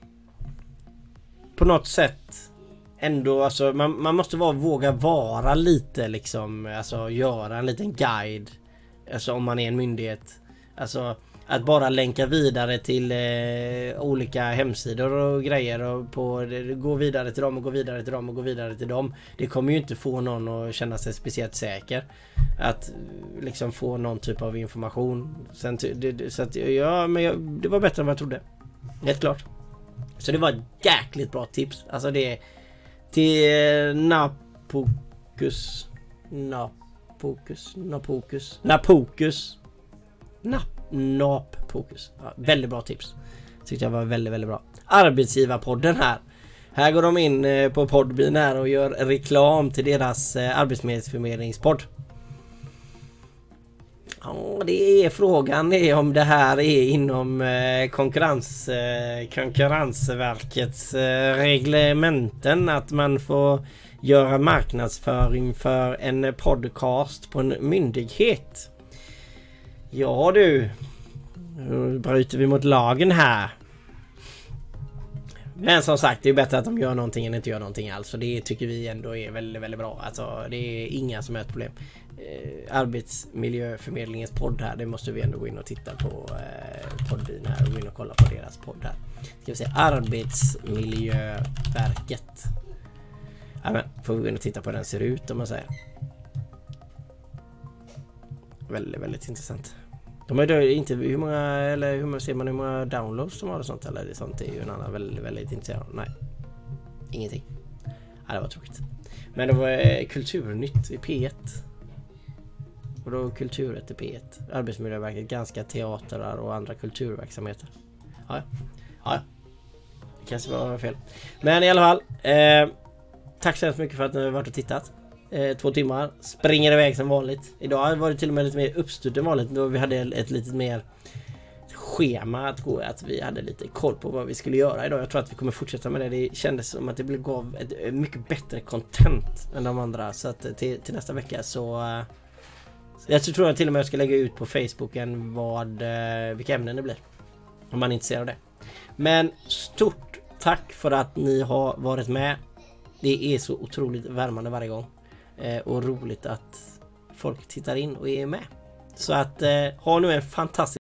på något sätt ändå, alltså man, man måste vara, våga vara lite liksom, alltså göra en liten guide, alltså om man är en myndighet, alltså att bara länka vidare till eh, olika hemsidor och grejer och på, gå vidare till dem och gå vidare till dem och gå vidare till dem, det kommer ju inte få någon att känna sig speciellt säker att liksom få någon typ av information. Sen, det, så att, ja, men jag, det var bättre än vad jag trodde, helt klart. Så det var ett jäkligt bra tips, alltså det är till Napokus Napokus Napokus Napokus Nap Napokus. Ja, väldigt bra tips. Tyckte jag var väldigt väldigt bra. Arbetsgivarpodden här. Här går de in på Podbean här och gör reklam till deras arbetsförmedlingspodd. Ja, det är frågan är om det här är inom eh, konkurrens, eh, konkurrensverkets eh, reglementen att man får göra marknadsföring för en podcast på en myndighet. Ja du, nu bryter vi mot lagen här. Men som sagt, det är bättre att de gör någonting än inte gör någonting alls. Så det tycker vi ändå är väldigt, väldigt bra. Alltså det är inga som är ett problem. Eh, arbetsmiljöförmedlingens podd här, det måste vi ändå gå in och titta på eh, Podbean här och gå in och kolla på deras podd här. Ska vi se, Arbetsmiljöverket. Ja, men får vi gå in och titta på hur den ser ut om man säger. Väldigt, väldigt intressant. De är inte hur många, eller hur man ser man hur många downloads som har och sånt, eller det sånt är ju en annan väldigt, väldigt intresserad. Nej, ingenting. Ja, det var tråkigt. Men det var Kulturnytt i P ett. Och då Kulturrätt i P ett. Arbetsmiljöverket, ganska teatrar och andra kulturverksamheter. Ja, ja. Det kanske var fel. Men i alla fall, eh, tack så mycket för att ni har varit och tittat. Eh, två timmar, springer iväg som vanligt. Idag var det till och med lite mer uppstyrt än vanligt, då vi hade ett lite mer schema att gå, att vi hade lite koll på vad vi skulle göra idag. Jag tror att vi kommer fortsätta med det. Det kändes som att det blev gav ett mycket bättre content än de andra, så att till, till nästa vecka så jag tror jag till och med jag ska lägga ut på Facebooken vad vilka ämnen det blir, om man är intresserad av det. Men stort tack för att ni har varit med. Det är så otroligt värmande varje gång eh, och roligt att folk tittar in och är med. Så att eh, ha nu en fantastisk